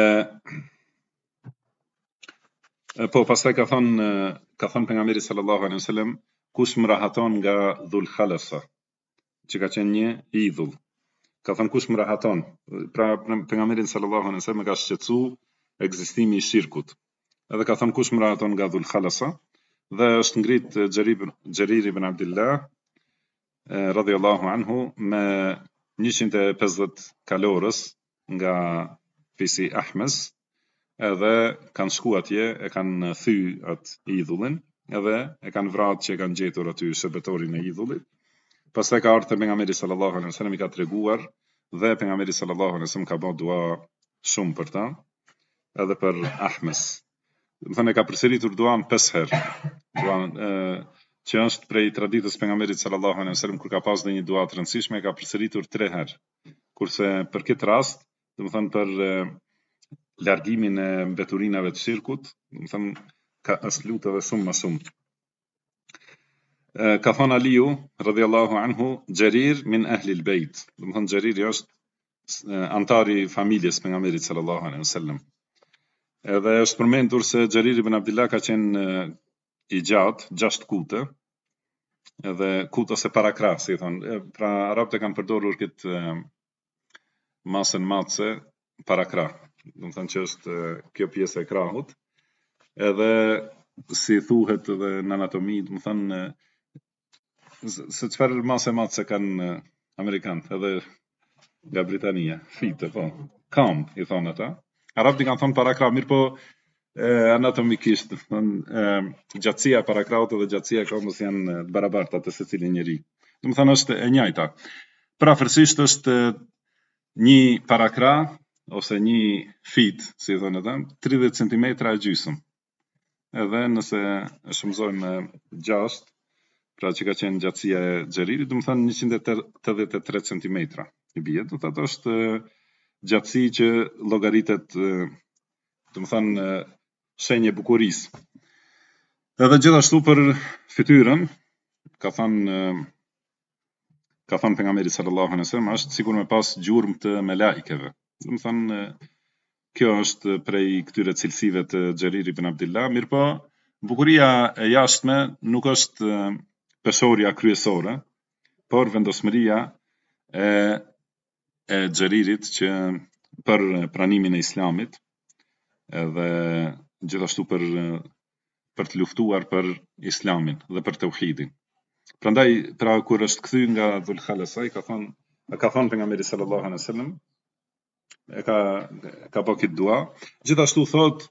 po pastaj ka thënë ka thënë pejgamberi sallallahu alaihi wasallam, kush më rahaton nga Dhul Khalasa, që ka qenë një idhull. Ka thënë kush më rahaton, pra pejgamberin sallallahu alaihi wasallam ka shqetësu ekzistimi i shirkut. Edhe ka thënë kush më rahaton nga Dhul Khalasa, dhe është ngrit Xherir ibn Abdullah radhiyallahu anhu me njëqind e pesëdhjetë kalorës nga fisi Ahmes, edhe kanë shku atje, e kanë thy atë idhullin, edhe e kanë vrarë që e kanë gjetur aty shërbetorin e idhullit, Pastaj ka ardhur te pejgamberi sallallahu alaihi wasallam i ka treguar dhe pejgamberi sallallahu alaihi wasallam ka bërë dua shumë për ta, edhe për Ahmes. Do thënë ka përsëritur duan pesë herë. Duan që është prej traditës pejgamberit sallallahu alaihi wasallam kur ka pas ndonjë dua të rëndësishme ka përsëritur tre herë. Kurse për këtë rast, do të thënë për largimin e mbeturinave të shirkut, do të thënë ka është lutë edhe shumë më shumë. Ka thënë Aliu radhiyallahu anhu, Xherir min ahli al-bayt. Do të thënë Xheriri është antari i familjes pejgamberit sallallahu alaihi wasallam. Edhe është përmendur se Xherir ibn Abdullah ka qenë i gjatë, gjashtë kute, edhe kut ose parakrah, si thonë. Pra arabët e kanë përdorur këtë masën matse parakrah. Do të thënë që është kjo pjesë e krahut. Edhe si thuhet edhe në anatomi, do të thënë se çfarë masë matse kanë amerikanët, edhe nga Britania, fite, po. Kam, i thonë ata. Arabët i kanë thonë parakrah, mirë po anatomikisht, gjatësia e parakrahut dhe gjatësia e këmbës janë të barabarta të secili njeri. Do të thënë është e njëjta. Prafërsisht është një parakrah ose një fit, si thonë ata, tridhjetë centimetra e gjysmë. Edhe nëse e shumëzojmë me gjashtë, pra që ka qenë gjatësia e Xheririt, do të thënë njëqind e tetëdhjetë e tre centimetra. I bie, do të thotë është gjatësi që llogaritet, do të thënë shenjë bukurisë. Edhe gjithashtu për fytyrën, ka thënë ka thënë pejgamberi sallallahu alaihi wasallam, është sikur me pas gjurmë të melaikeve. Do të thënë kjo është prej këtyre cilësive të Xherir ibn Abdullah, mirë po bukuria e jashtme nuk është peshorja kryesore, por vendosmëria e e Xheririt që për pranimin e Islamit, edhe gjithashtu për për të luftuar për Islamin dhe për tauhidin. Prandaj, pra kur është kthy nga Dhul Khalasa, ka thënë ka thënë pejgamberi sallallahu alaihi wasallam, e ka ka bërë këtë dua. Gjithashtu thot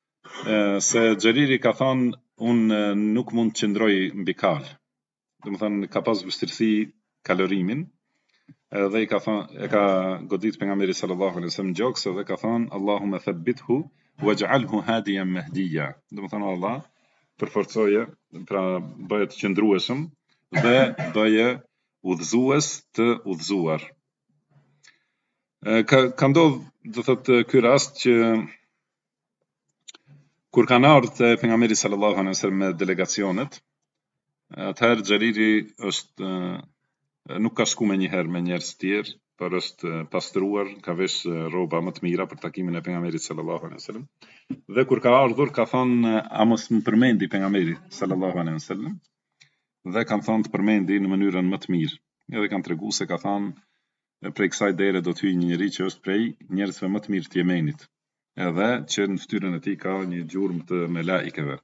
se Xheriri ka thënë unë nuk mund të qëndroj mbi kal. Do të thënë ka pas vështirësi kalorimin, edhe i ka thënë e ka godit pejgamberi sallallahu alaihi wasallam gjoks dhe ka thënë Allahumma thabbithu waj'alhu hadiyan mahdiya. Do të thënë Allah përforcoje, pra bëje të qëndrueshëm dhe bëje udhëzues të udhëzuar. Ka ka ndodhur, do thotë ky rast që kur kanë ardhur te pejgamberi sallallahu alaihi wasallam me delegacionet, atëherë Xheriri është nuk ka shku me njëherë me njerëz të tjerë, por është pastruar, ka vesh rroba më të mira për takimin e pejgamberit sallallahu alaihi wasallam. Dhe kur ka ardhur ka thonë a mos më përmendi pejgamberi sallallahu alaihi wasallam, dhe kanë thonë të përmendi në mënyrën më të mirë. Edhe kanë treguar se ka thonë prej kësaj dere do të hyjë një njerëz që është prej njerëzve më të mirë të Yemenit, edhe që në fytyrën e tij ka një gjurmë të melaikeve.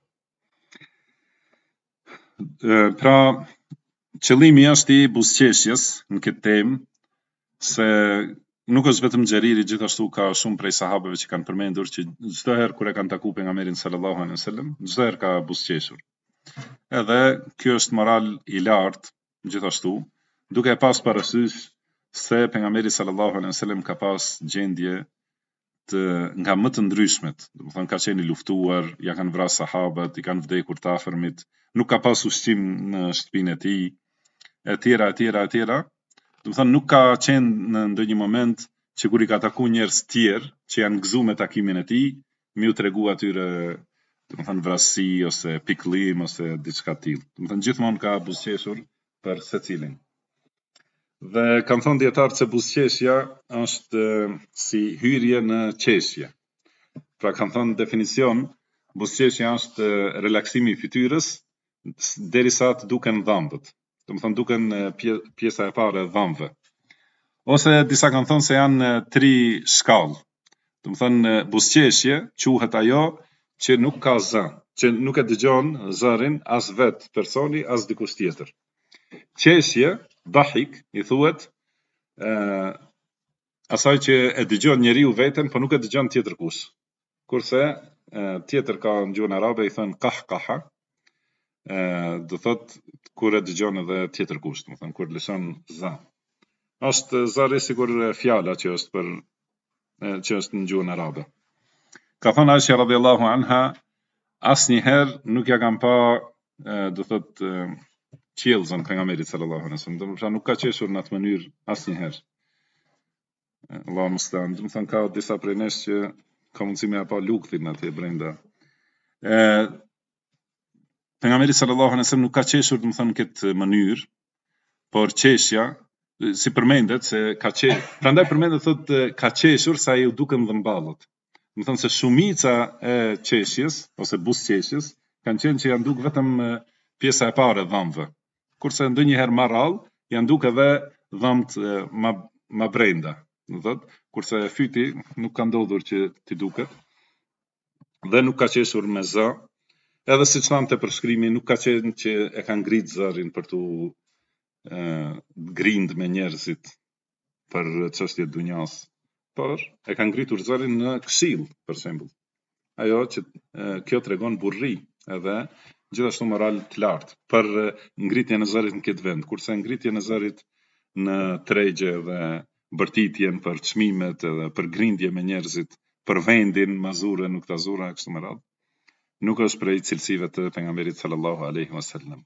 Pra qëllimi është i buzëqeshjes në këtë temë, se nuk është vetëm Xheriri, gjithashtu ka shumë prej sahabeve që kanë përmendur që çdo herë kur e kanë takuar pejgamberin sallallahu alaihi wasallam, çdo herë ka buzëqeshur. Edhe ky është moral i lartë, gjithashtu, duke e pas parasysh se pejgamberi sallallahu alaihi wasallam ka pas gjendje të nga më të ndryshmet, do të thonë ka qenë i luftuar, ja kanë vrarë sahabët, i kanë vdekur të afërmit, nuk ka pas ushqim në shtëpinë e tij, e tjera, e tjera, e tjera. Do të thonë nuk ka qenë në ndonjë moment që kur i ka takuar njerëz të tjerë që janë gëzuar me takimin e tij, më u tregu atyre, do të thonë vrasësi ose pikëllim ose diçka të tillë. Do të thonë gjithmonë ka buzëqeshur për secilin. Dhe kanë thonë dietarët se buzëqeshja është si hyrje në qeshje. Pra kanë thonë definicion, buzëqeshja është relaksimi i fytyrës derisa të duken dhëmbët. Do të thonë duken pjesa e parë e dhëmbëve. Ose disa kanë thonë se janë tri shkallë. Do të thonë buzëqeshje quhet ajo që nuk ka zë, që nuk e dëgjon zërin as vet personi as dikush tjetër. Qeshje, dahik, i thuhet ë asaj që e dëgjon njeriu veten, por nuk e dëgjon tjetër kush. Kurse tjetër ka në gjuhën arabe i thënë qahqaha, do thot kur e dëgjon edhe tjetër kusht, do thënë kur lëshon za. Është zari sikur fjala që është për që është në gjuhën arabe. Ka thënë Aisha radhiyallahu anha, asnjëherë nuk ja kam pa do thot qiellzën pejgamberit sallallahu alaihi wasallam, do të thonë nuk ka qeshur në atë mënyrë asnjëherë. Allahu mustan, do të thonë ka disa prej nesh që ka mundësi me pa lukthin atje brenda. Ë Pejgamberi sallallahu alaihi wasallam nuk ka qeshur, do të thonë këtë mënyrë, por qeshja si përmendet se ka qeshur. Prandaj përmendet thotë ka qeshur sa i u duken dhëmballët. Do të thonë se shumica e qeshjes ose buzëqeshjes kanë qenë që janë duk vetëm pjesa e parë e dhëmbëve. Kurse ndonjëherë më radh janë duk edhe dhëmbët më më brenda, do thotë, kurse fyti nuk ka ndodhur që t'i duket. Dhe nuk ka qeshur me zë. Edhe siç thamë te përshkrimi, nuk ka qenë që e ka ngrit zërin për tu grind me njerëzit për çështje dunjas, por e ka ngritur zërin në këshill, për shembull. Ajo që kjo tregon burri edhe gjithashtu moral të lartë për ngritjen e zërit në këtë vend, kurse ngritjen e zërit në tregje dhe bërtitjen për çmimet edhe për grindje me njerëzit për vendin, mazure, nuk tazura, kështu me radhë, nuk është prej cilësive të pejgamberit sallallahu alaihi wasallam.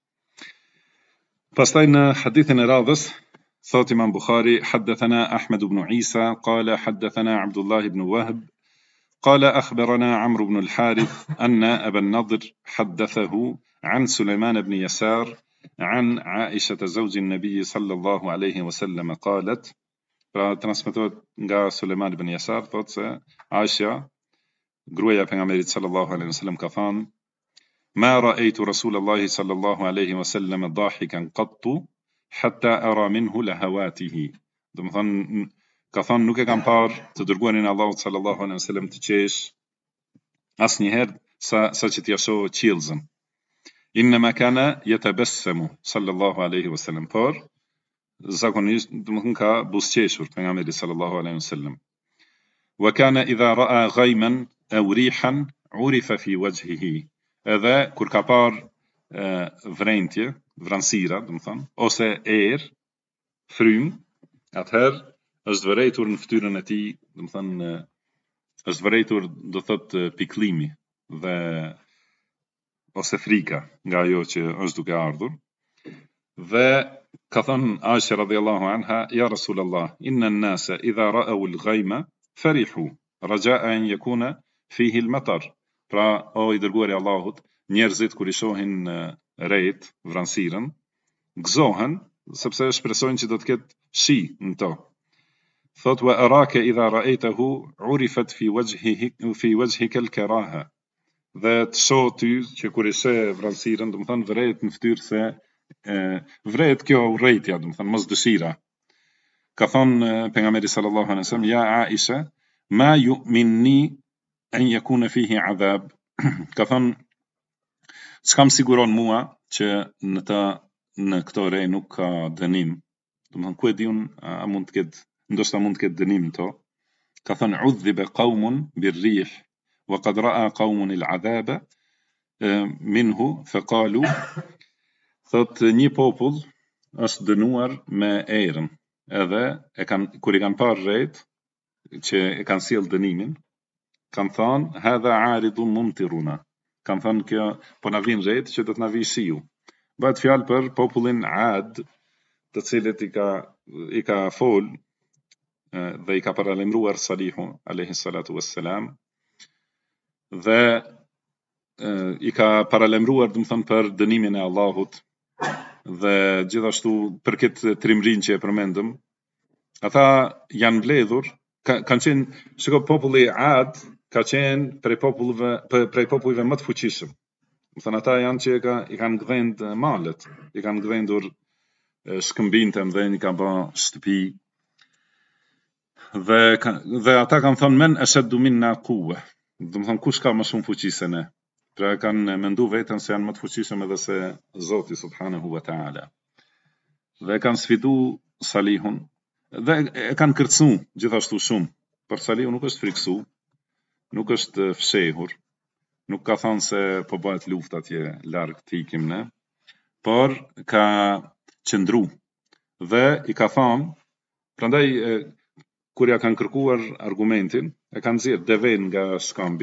Pastaj në hadithin e radhës thot Imam Bukhari, haddathana Ahmed ibn Isa qala haddathana Abdullah ibn Wahb قال أخبرنا عمرو بن الحارث أن أبا النضر حدثه عن سليمان بن يسار عن عائشة زوج النبي صلى الله عليه وسلم قالت pra transmetohet nga Suleiman ibn Yasar, thot se Aisha, gruaja e pejgamberit sallallahu alaihi wasallam, ka thënë: "Ma ra'aytu Rasulullahi sallallahu alaihi wasallam dahikan qattu hatta ara minhu lahawatihi." Do të thonë, ka thënë nuk e kam parë të dërguarin e Allahut sallallahu alaihi wasallam të qesh asnjëherë sa sa që t'ia shoh qiellzën. Inma kana yatabassamu sallallahu alaihi wasallam, por zakonisht do të ka buzëqeshur pejgamberi sallallahu alaihi wasallam. Wa kana idha ra'a ghayman aw rihan urifa fi wajhihi. Edhe kur ka parë vrentje, vranësira, do të thonë, ose erë, frym, atëherë është vërejtur në fytyrën e tij, do të thonë është vërejtur, do thotë pikëllimi dhe ose frika nga ajo që është duke ardhur. Dhe ka thënë Aisha radhiyallahu anha, ja Rasulullah, inna an-nasa idha ra'aw al-ghayma farihu raja'a an yakuna fihi al-matar. Pra, o i dërguari i Allahut, njerëzit kur i shohin rejt, vranësirën, gëzohen sepse shpresojnë që do të ketë shi në to. Thot wa araka idha ra'aytahu urifat fi wajhihi fi wajhika al-karaha. Dhe të shoh ty që kur i sheh vranësirën, do të thonë vret në fytyrë se vret kjo urrejtja, do të thonë mos dëshira. Ka thonë pejgamberi sallallahu alaihi wasallam, ja Aisha, ma yu'minni an yakuna fihi adhab. Ka thonë, s'kam siguron mua që në ta në këto rej nuk ka dënim. Do të thonë ku e diun, a mund të ketë, ndoshta mund të ketë dënim to. Ka thonë udhiba qaumun birrih wa qad ra'a qaumun al-adhaba minhu faqalu. Thot një popull është dënuar me erën, edhe e kanë kur i kanë parë rejt që e kanë sjell dënimin, kanë thënë hadha aridun mumtiruna. Kanë thënë kjo po na vin rejt që do të na vi shiu. Bëhet fjalë për popullin Ad, të cilët i ka i ka fol dhe i ka paralemruar Salihu alayhi salatu wassalam, dhe i ka paralemruar, do të thonë, për dënimin e Allahut. Dhe gjithashtu për këtë trimrin që e përmendëm, ata janë mbledhur, ka, kanë qenë, shiko, populli Ad ka qenë prej popullve prej popujve më të fuqishëm. Do thënë ata janë që ka, i kanë gdhend malet, i kanë gdhendur shkëmbin të mëdhenj, i kanë bërë shtëpi. Dhe dhe ata kanë thënë men ashaddu minna quwwa. Do të thonë kush ka më shumë fuqi se ne. Pra kanë mendu veten se janë më të fuqishëm edhe se Zoti subhanahu wa ta'ala. Dhe kanë sfidu Salihun, dhe e kanë kërcnu gjithashtu shumë. Por Salihu nuk është friksu, nuk është fshehur, nuk ka thonë se po bëhet luftë atje larg të ikim ne, por ka qëndru dhe i ka thonë, prandaj kur ja kanë kërkuar argumentin, e kanë nxjerrë devën nga shkambi.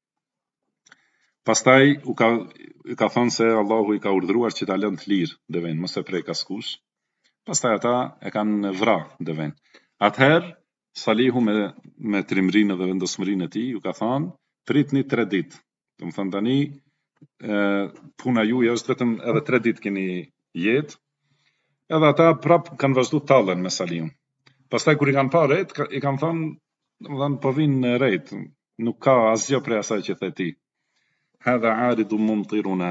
Pastaj u ka i ka thonë se Allahu i ka urdhëruar që ta lënë të lirë devën, mos e prek askush. Pastaj ata e kanë vrarë devën. Atëherë Salihu me me trimrinë dhe vendosmërinë e tij u ka thonë, pritni tre ditë. Do të thonë tani e, puna juaj është vetëm edhe tre ditë keni jetë. Edhe ata prap kanë vazhduar tallen me Salihun. Pastaj kur i kanë parë ret, i kanë thonë, domethënë po vinë ret, nuk ka asgjë prej asaj që the ti. Hadha aridun mumtiruna.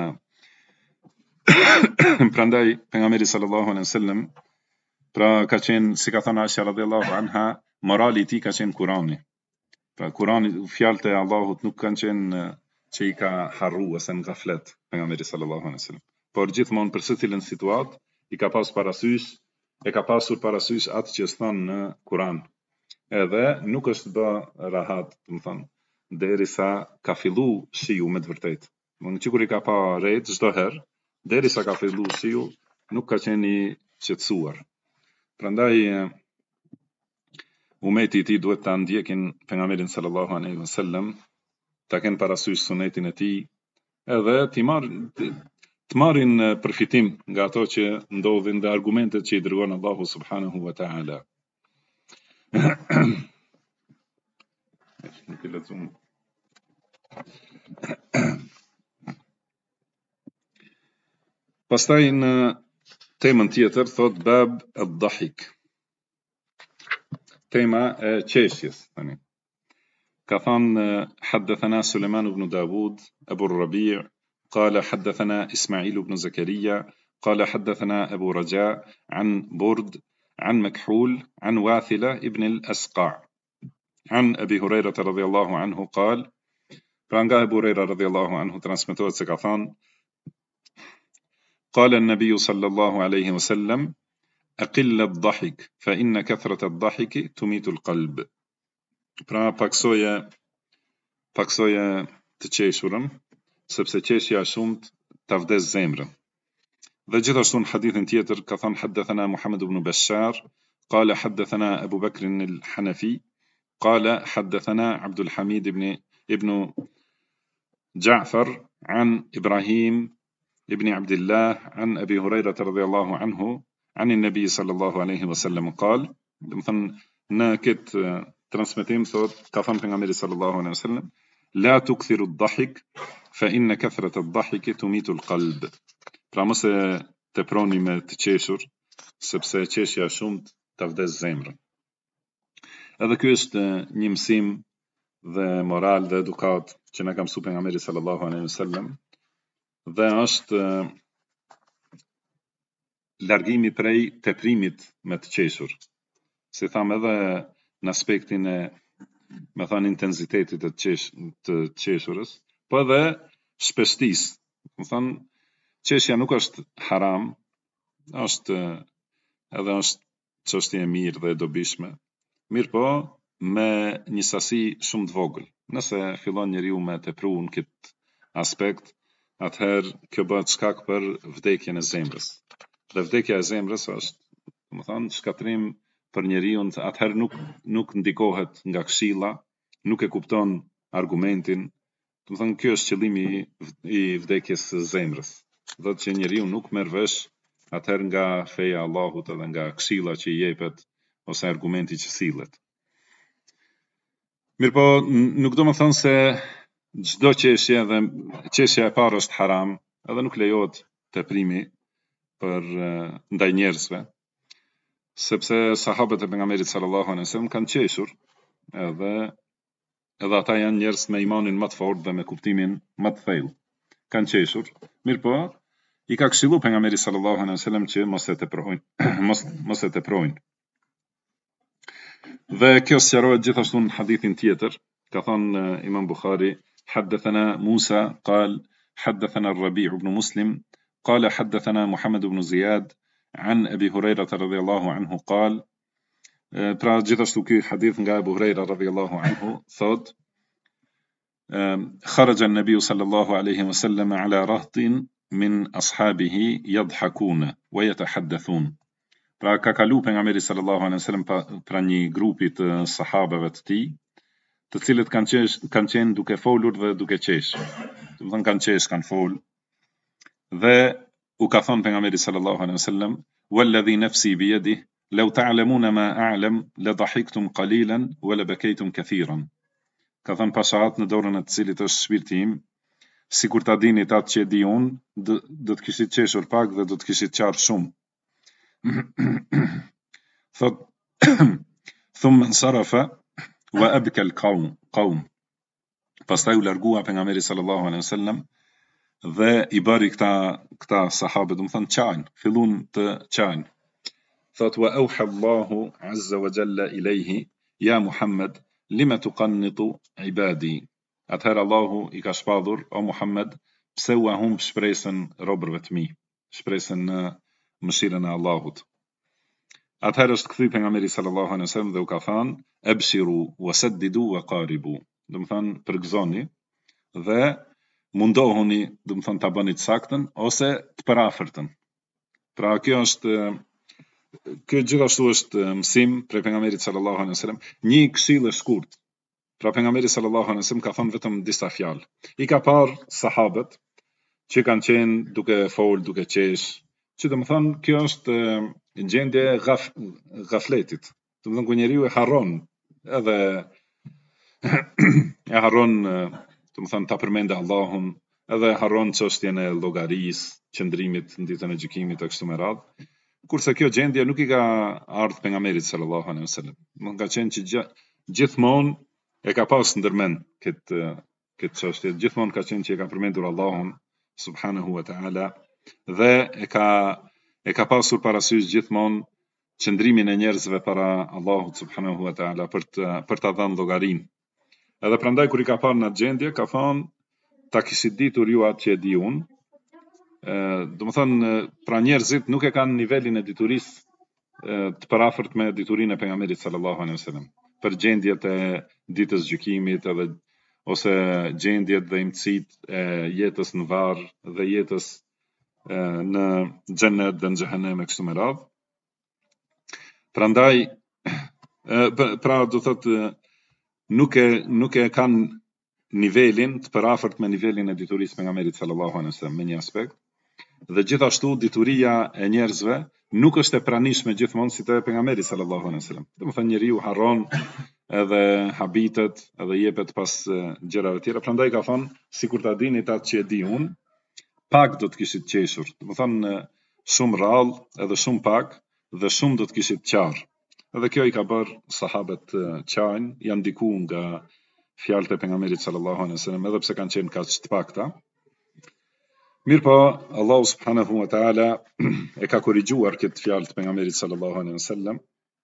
Prandaj pejgamberi sallallahu alaihi wasallam pra ka qenë, si ka thënë Aisha radhiyallahu anha, morali i tij ka qenë Kurani. Pra Kurani, fjalët e Allahut nuk kanë qenë që i ka harru ose në gaflet pejgamberi sallallahu alaihi wasallam. Por gjithmonë për secilën situatë i ka pas parasysh, e ka pasur parasysh atë që thon në Kur'an. Edhe nuk është bë rahat, do të thonë, derisa ka fillu shiu me të vërtetë. Domethënë që kur i ka pa ret çdo herë, derisa ka fillu shiu, nuk ka qenë i qetësuar. Prandaj umeti i tij duhet ta ndjekin pejgamberin sallallahu alaihi wasallam, ta kenë parasysh sunetin e tij, edhe ti marr të marrin përfitim nga ato që ndodhin dhe argumentet që i dërgon Allahu subhanahu wa ta'ala. Pastaj në temën tjetër thot bab ad-dahik. Tema e qeshjes tani. Ka thënë حدثنا سليمان بن داود أبو الربيع قال حدثنا إسماعيل بن زكريا قال حدثنا أبو رجاء عن برد عن مكحول عن واثلة ابن الأسقع عن أبي هريرة رضي الله عنه قال رانغا أبو هريرة رضي الله عنه transmetohet se ka thënë قال النبي صلى الله عليه وسلم أقل الضحك فإن كثرة الضحك تميت القلب. Pra paksoje paksoje të qeshurën, sepse qeshja e shumt ta vdes zemrën. Dhe gjithashtu në hadithin tjetër ka thënë حدثنا محمد بن بشار قال حدثنا أبو بكر الحنفي قال حدثنا عبد الحميد بن ابن جعفر عن إبراهيم ابن عبد الله عن أبي هريرة رضي الله عنه عن النبي صلى الله عليه وسلم قال مثلا ناكت transmetim thot ka thënë pejgamberi sallallahu alaihi wasallam la tukthiru ad-dahik fa inna kathrata ad-dahik tumitu al-qalb. Pra mos e teproni me të qeshur, sepse qeshja shumë ta vdes zemrën. Edhe ky është një mësim dhe moral dhe edukat që na ka mësuar pejgamberi sallallahu alaihi wasallam, dhe është largimi prej teprimit me të qeshur. Si tham edhe në aspektin e, me thënë, intensitetit të qesh, të qeshurës, po edhe shpeshtisë. Me thënë, qeshja nuk është haram, është edhe është çështje e mirë dhe e dobishme. Mirë po, me një sasi shumë të vogël. Nëse fillon njeriu me tepru në këtë aspekt, atëherë kjo bëhet shkak për vdekjen e zemrës. Dhe vdekja e zemrës është, me thënë, shkatrim për njeriu, atëherë nuk nuk ndikohet nga këshilla, nuk e kupton argumentin. Do të thënë, ky është qëllimi i vdekjes së zemrës. Do të që njeriu nuk merr vesh atëherë nga feja e Allahut edhe nga këshilla që i jepet ose argumenti që sillet. Mirpo nuk do të thonë se çdo qeshje dhe qeshja e parë është haram, edhe nuk lejohet teprimi për ndaj njerëzve. Sepse sahabët e pejgamberit sallallahu alaihi wasallam kanë qeshur, edhe edhe ata janë njerëz me imanin më të fortë dhe me kuptimin më të thellë. Kanë qeshur, mirëpo i ka këshilluar pejgamberi sallallahu alaihi wasallam që mos e teprojnë, mos mos e teprojnë. Dhe kjo sqarohet gjithashtu në hadithin tjetër, ka thënë Imam Bukhari حدثنا موسى قال حدثنا الربيع بن مسلم قال حدثنا محمد بن زياد عن أبي هريرة رضي الله عنه قال. Pra gjithashtu ky hadith nga Abu Huraira radhiyallahu anhu thot خرج النبي صلى الله عليه وسلم على رهط من أصحابه يضحكون ويتحدثون. Pra ka kalu pejgamberi sallallahu alaihi wasallam pra një grupi të sahabeve të tij, të cilët kanë qesh, kanë qenë duke folur dhe duke qesh. Do të thonë kanë qesh, kanë fol. Dhe u ka thënë pejgamberi sallallahu alaihi wasallam: "Walladhi nafsi bi yadihi, law ta'lamuna ma a'lam, la dhahiktum qalilan wa la bakaytum kathiran." Ka thënë pashat në dorën e të cilit është shpirti im, sikur ta dini atë që e di unë, do të kishit qeshur pak dhe do të kishit qarë shumë. Thot thumma insarafa wa abka al-qawm qawm. Pastaj u largua pejgamberi sallallahu alaihi wasallam dhe i bëri këta këta sahabë, do të thonë çajin, fillun të çajin. Thot wa auha Allahu azza wa jalla ilayhi ya Muhammad lima tuqannitu ibadi. Atëherë Allahu i ka shpadhur: o Muhammed, pse u humb shpresën robërve të mi, shpresën në mëshirën e Allahut. Atëherë është kthy pejgamberi sallallahu alaihi wasallam dhe u ka thënë: abshiru wasaddidu wa qaribu. Do të thonë përgëzoni dhe mundohuni, do të thonë ta bëni të saktën ose të parafërtën. Pra kjo është kjo gjithashtu është mësim prej pejgamberit sallallahu alaihi wasallam, një këshill e shkurt. Pra pejgamberi sallallahu alaihi wasallam ka thënë vetëm disa fjalë. I ka parë sahabët që kanë qenë duke fol, duke qesh, që do të thonë kjo është gjendje e gaf, gafletit. Do të thonë ku njeriu e harron, edhe e harron, do të thonë ta përmendë Allahun, edhe e harron çështjen e llogarisë, qëndrimit në ditën e gjykimit e kështu me radhë. Kurse kjo gjendje nuk i ka ardhur pejgamberit sallallahu alaihi wasallam. Mund ka qenë që gjithmonë e ka pas ndërmend këtë këtë çështje, gjithmonë ka qenë që e ka përmendur Allahun subhanahu wa taala dhe e ka e ka pasur parasysh gjithmonë qëndrimin e njerëzve para Allahut subhanahu wa taala për të për ta dhënë llogarinë. Edhe prandaj kur i ka parë në atë gjendje, ka thonë: ta kishit ditur ju atë që e di unë. Do të thonë, pra njerëzit nuk e kanë nivelin e diturisë të parafërt me diturinë e pejgamberit sallallahu alaihi wasallam. Për gjendjet e ditës gjykimit edhe ose gjendjet dhe imtësitë e jetës në varr dhe jetës në xhenet dhe në xhehenem e kështu me radhë. Prandaj pra do thotë nuk e nuk e kanë nivelin të parafërt me nivelin e diturisë pejgamberit sallallahu alaihi wasallam me një aspekt. Dhe gjithashtu dituria e njerëzve nuk është e pranishme gjithmonë si te pejgamberi sallallahu alaihi wasallam. Do të thonë njeriu harron edhe habitet, edhe jepet pas gjërave tjera. Prandaj ka thonë, sikur ta dini atë që e di unë, pak do të kishit qeshur. Do të thonë shumë rrallë, edhe shumë pak dhe shumë do të kishit qarë. Edhe kjo i ka bërë sahabët qajnë, janë ndiku nga fjalët e pejgamberit sallallahu alaihi wasallam, edhe pse kanë qenë kaq të pakta. Mirë po, Allahu subhanahu wa taala e ka korrigjuar këtë fjalë të pejgamberit sallallahu alaihi wasallam,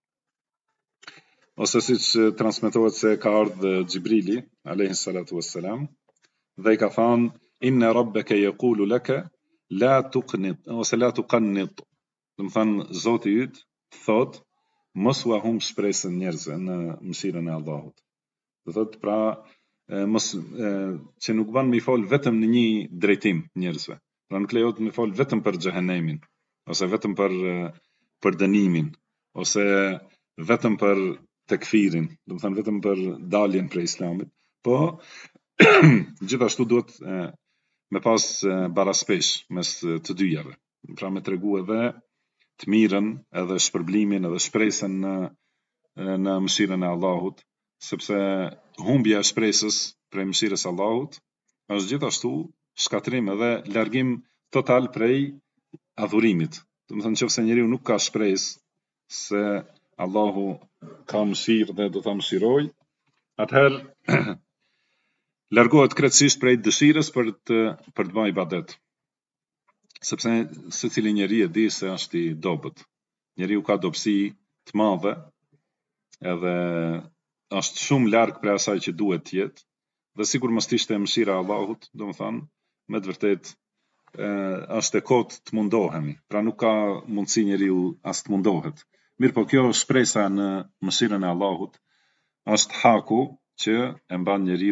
ose siç transmetohet se ka ardhur Xhibrili alayhi salatu wassalam dhe i ka thënë: inna rabbaka yaqulu laka la tuqnit ose la tuqannit. Do të thonë Zoti yt thot: mos u humb shpresën njerëzve në mëshirën e Allahut. Do thotë pra mos që nuk ban me fol vetëm në një drejtim njerëzve. Pra nuk lejohet me fol vetëm për xhehenemin, ose vetëm për për dënimin, ose vetëm për tekfirin, do të thënë vetëm për daljen prej islamit, po gjithashtu duhet me pas baraspesh mes të dyjave. Pra me tregu edhe të mirën, edhe shpërblimin, edhe shpresën në në mëshirën e Allahut, sepse humbja e shpresës prej mëshirës së Allahut është gjithashtu shkatrim edhe largim total prej adhurimit. Do të thonë nëse njeriu nuk ka shpresë se Allahu ka mëshirë dhe do ta mëshiroj, atëherë largohet krejtësisht prej dëshirës për të për të bërë ibadet. Sepse secili njeri e di se është i dobët. Njeriu ka dobësi të madhe, edhe është shumë larg prej asaj që duhet të jetë, dhe sikur mos ishte mëshira e Allahut, domethënë, me të vërtetë është e kotë të mundohemi. Pra nuk ka mundësi njeriu as të mundohet. Mirë po kjo shpresa në mëshirën e Allahut është haku që e mban njeriu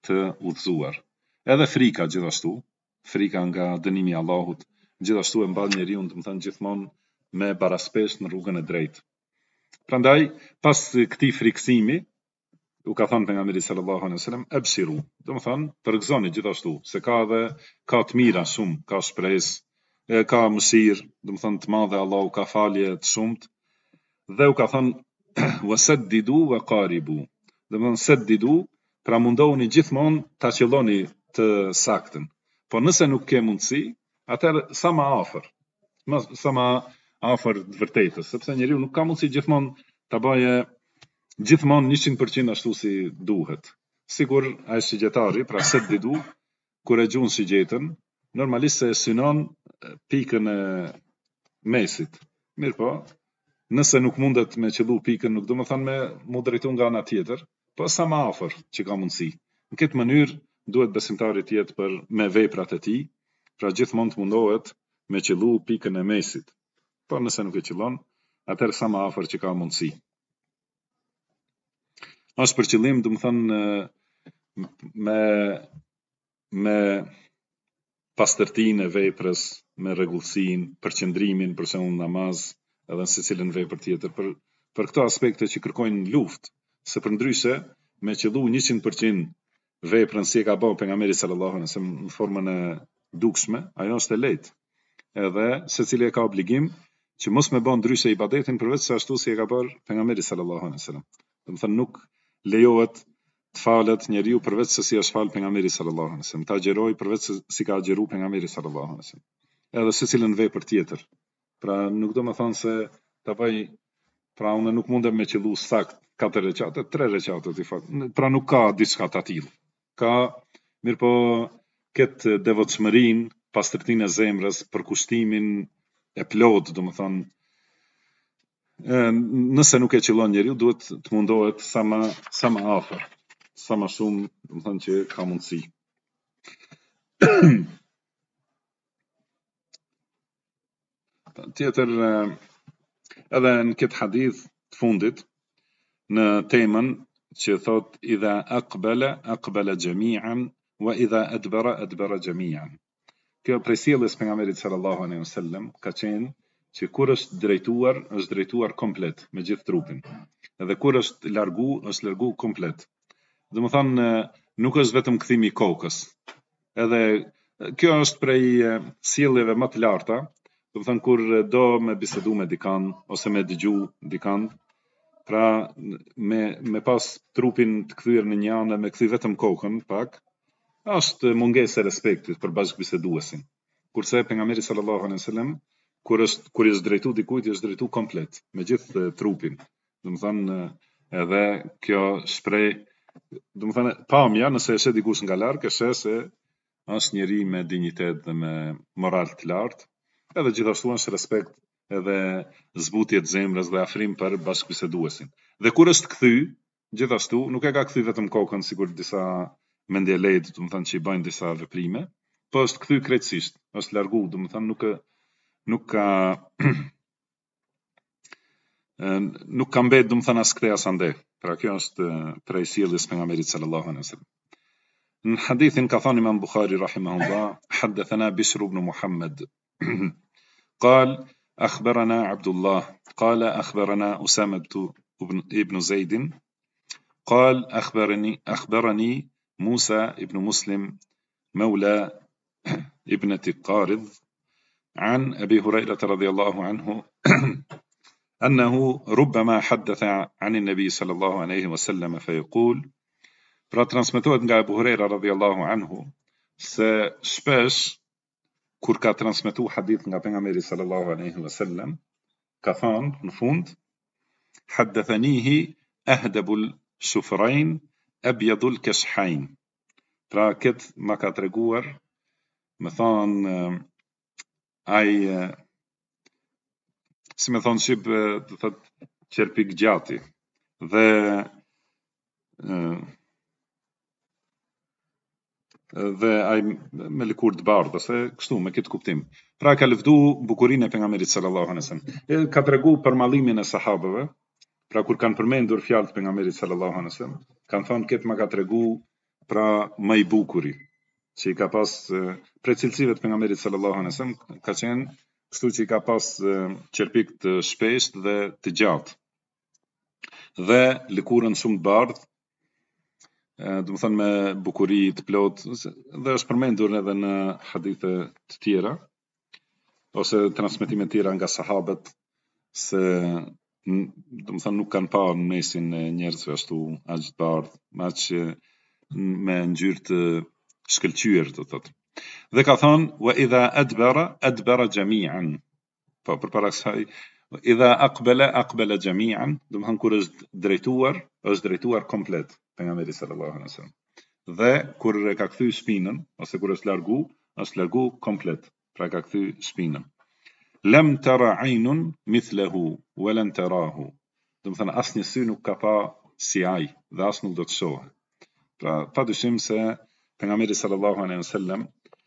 të udhëzuar. Edhe frika gjithashtu, frika nga dënimi i Allahut, gjithashtu e mball njeriu, do të thënë, gjithmonë me baraspesh në rrugën e drejtë. Prandaj, pas këtij friksimi, u ka thënë pejgamberi sallallahu alaihi wasallam, abshiru, do të thënë, përgëzoni gjithashtu, se ka edhe ka të mira shumë, ka shpresë, ka mëshirë, do të thënë të madhe, Allahu ka falje të shumt, dhe u ka thënë wasaddidu wa qaribu. Do të thënë saddidu, pra mundohuni gjithmonë ta qëlloni të saktën. Po nëse nuk ke mundësi, atëherë sa më afër, sa më afër të vërtetës, sepse njeriu nuk ka mundësi gjithmonë ta bëjë gjithmonë njëqind përqind ashtu si duhet. Sigur ai shigjetari, pra saddidu, kur e gjuan shigjetën, normalisht se synon pikën e mesit. Mirë po, nëse nuk mundet me qëllu pikën, nuk do të thënë me mu drejtu nga ana tjetër, po sa më afër që ka mundësi. Në këtë mënyrë duhet besimtari të jetë për me veprat e tij, pra gjithmonë të mundohet me qëllu pikën e mesit. Po nëse nuk e qëllon, atëherë sa më afër që ka mundësi. Është për qëllim, do të thënë, me me pastërtinë e veprës, me rregullsinë, përqendrimin për shembull namaz, edhe në secilën vepër tjetër, për për këto aspekte që kërkojnë luftë, se përndryshe me qëllu njëqind përqind veprën si e ka bëu pejgamberi sallallahu alaihi wasallam në formën e dukshme, ajo është e lehtë. Edhe secili e ka obligim që mos me bën ndryshe ibadetin përveç se ashtu si e ka bërë pejgamberi sallallahu alaihi wasallam. Do të thënë nuk lejohet të falet njeriu përveç se si është fal pejgamberi sallallahu alaihi wasallam, ta agjeroj përveç se si ka agjeruar pejgamberi sallallahu alaihi wasallam. Edhe secilën vepër tjetër. Pra nuk do të thonë se ta bëj, pra unë nuk mundem me qëllu sakt katër recate, tre recate të fat. Pra nuk ka diçka të tillë. Ka, mirë po, këtë devotshmërinë, pastërtinë e zemrës, përkushtimin e plot, do të thonë, nëse nuk e qëllon njeriu, duhet të mundohet sa më sa më afër, sa më shumë, do të thonë që ka mundësi. Tjetër, edhe në këtë hadith të fundit, në temën që thot idha aqbala aqbala jami'an wa idha adbara adbara jami'an. Kjo prej sjelljes pejgamberit sallallahu alaihi wasallam ka qenë që kur është drejtuar, është drejtuar komplet me gjithë trupin. Edhe kur është largu, është largu komplet. Do të thonë nuk është vetëm kthimi i kokës. Edhe kjo është prej sjelljeve më të larta, do të thënë kur do me bisedu me dikan ose me dëgju dikan, pra me me pas trupin të kthyer në një anë, me kthy vetëm kokën pak, është mungesë e respektit për bashkëbiseduesin. Kurse pejgamberi sallallahu alaihi wasallam kur është kur i është drejtu dikujt, i është drejtu komplet, me gjithë trupin. Do të thënë edhe kjo shpreh, do të thënë pamja, nëse e sheh dikush nga larg, e sheh se është njeri me dinjitet dhe me moral të lartë. Edhe gjithashtu është respekt edhe zbutje të zemrës dhe afrim për bashkëbiseduesin. Dhe kur është kthy, gjithashtu nuk e ka kthy vetëm kokën, sikur disa mendje lehtë, do të thënë që i bëjnë disa veprime, po është kthy krejtësisht, është largu, do të thënë nuk nuk ka nuk ka mbet, do të thënë as këtej as ande. Pra kjo është prej sjelljes pejgamberit sallallahu alaihi wasallam. Në hadithin ka thënë Imam Bukhari rahimahullah, haddathana Bishr ibn Muhammad قال أخبرنا عبد الله قال أخبرنا أسامة بن زيد قال أخبرني أخبرني موسى ابن مسلم مولى ابنة قارض عن أبي هريرة رضي الله عنه أنه ربما حدث عن النبي صلى الله عليه وسلم فيقول pra transmetohet nga Abu Huraira radhiyallahu anhu se shpesh kur ka transmetuar hadith nga pejgamberi sallallahu alaihi wasallam ka thënë në fund haddathanihi ahdabul shufrain abyadul kashhain. Pra këtë ma ka treguar, me thonë ai si me thonë shqip, do thot qerpik gjati dhe dhe ai me lëkurë të bardhë, ose kështu me këtë kuptim. Pra ka lëvdu bukurinë e pejgamberit sallallahu alaihi wasallam. Ka tregu për mallimin e sahabëve, pra kur kanë përmendur fjalët e pejgamberit sallallahu alaihi wasallam, kanë thënë këtë ma ka tregu pra më i bukuri, që i ka pas prej cilësive të pejgamberit sallallahu alaihi wasallam ka qenë kështu që i ka pas qerpik të shpesht dhe të gjatë dhe lëkurën shumë të bardhë, do të thënë me bukuri të plotë, dhe është përmendur edhe në hadithe të tjera ose transmetime të tjera nga sahabët se do të thënë nuk kanë parë në mesin e njerëzve ashtu aq të bardhë, aq me ngjyrë të shkëlqyer, do thotë. Dhe ka thonë wa idha adbara adbara jami'an. Po përpara kësaj idha aqbala aqbala jami'an, do të thënë kur është drejtuar, është drejtuar komplet pejgamberi sallallahu alaihi wasallam. Dhe kur e ka kthy shpinën ose kur është largu, është largu komplet, pra ka kthy shpinën. Lam tara aynun mithlahu wa lan tarahu. Do të thënë asnjë sy nuk ka pa si ai dhe as nuk do të shohë. Pra padyshim se pejgamberi sallallahu alaihi wasallam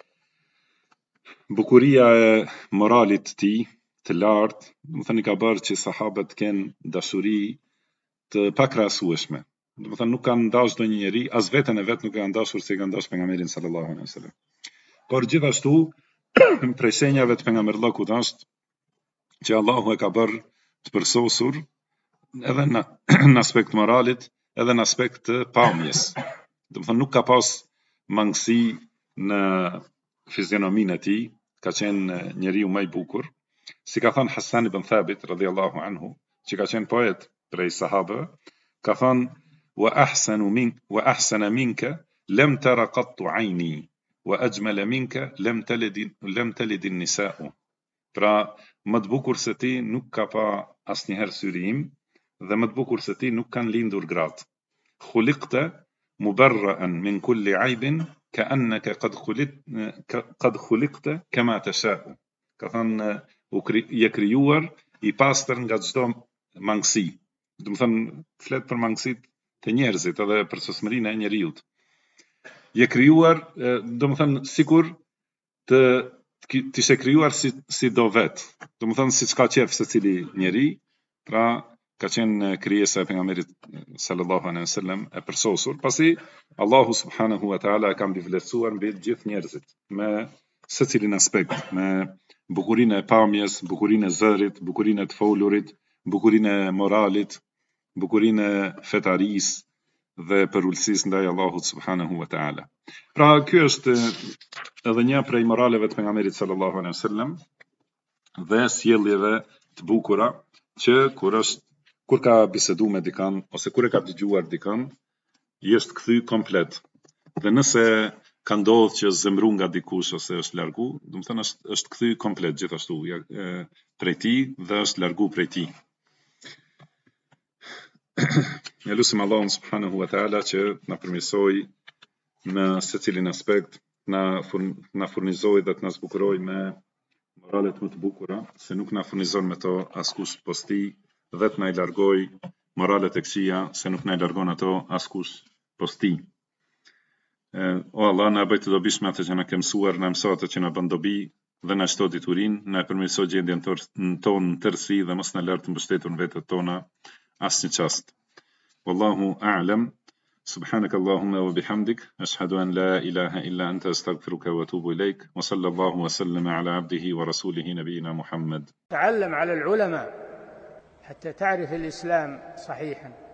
bukuria e moralit të tij të lartë, do të thënë i ka bërë që sahabët të kenë dashuri të pakrahasueshme. Do të thënë nuk kanë dashur ndonjë njeri, as veten e vet nuk e kanë dashur se i kanë dashur pejgamberin sallallahu alaihi wasallam. Por gjithashtu prej shenjave të pejgamberllokut është që Allahu e ka bërë të përsosur edhe në, në aspekt moralit, edhe në aspekt të pamjes. Do të thënë nuk ka pas mangësi në fizionominë e tij, ka qenë njeriu më i bukur. Si ka thënë Hasan ibn Thabit radhiyallahu anhu, që ka qenë poet prej sahabëve, ka thënë wa ahsanu min wa ahsana minka lam tara qattu ayni wa ajmala minka lam talid lam talid an-nisa'u. Pra më të bukur se ti nuk ka pa asnjëherë syri im dhe më të bukur se ti nuk kanë lindur gratë. Khuliqta mubarra'an min kulli 'aybin ka'annaka qad khuliq qad khuliqta kama tasha'u. Ka thënë u je krijuar i pastër nga çdo mangësi. Do të thënë flet për mangësitë të njerëzit edhe për çështmërinë e njeriut. Je krijuar, do të thënë sikur të të ishe krijuar si si do vet. Do të thënë siç ka qef secili njeri, pra ka qenë krijesa e pejgamberit sallallahu alaihi wasallam e përsosur, pasi Allahu subhanahu wa taala e ka mbivlerësuar mbi të gjithë njerëzit me secilin aspekt, me bukurinë e pamjes, bukurinë e zërit, bukurinë e të folurit, bukurinë e moralit, bukurinë e fetarisë dhe përulësisë ndaj Allahut subhanahu wa taala. Pra ky është edhe një prej moraleve të pejgamberit sallallahu alaihi wasallam dhe sjelljeve të bukura që kur është kur ka bisedu me dikën ose kur e ka dëgjuar dikën, i është kthy komplet. Dhe nëse ka ndodhur që zemru nga dikush ose është largu, do të thënë është është kthy komplet gjithashtu ja, e, prej tij dhe është largu prej tij. Ja lutim Allahun subhanahu wa taala që na përmirësoj në secilin aspekt, na na furnizoj dhe të na zbukuroj me moralet më të bukura, se nuk na furnizon me to askush posti dhe të na i largoj moralet e këqija, se nuk na i largon ato askush posti. O Allah, na bëj të dobishme atë që na ke mësuar, na mëso atë që na bën dobi dhe na shto diturinë, na e përmirëso gjendjen tonë në tërësi dhe mos na lër të mbështetur në vetët tona asnjë çast. Wallahu a'lam. سبحانك اللهم وبحمدك أشهد أن لا إله إلا أنت أستغفرك وأتوب إليك وصلى الله وسلم على عبده ورسوله نبينا محمد. تعلم على العلماء حتى تعرف الإسلام صحيحا.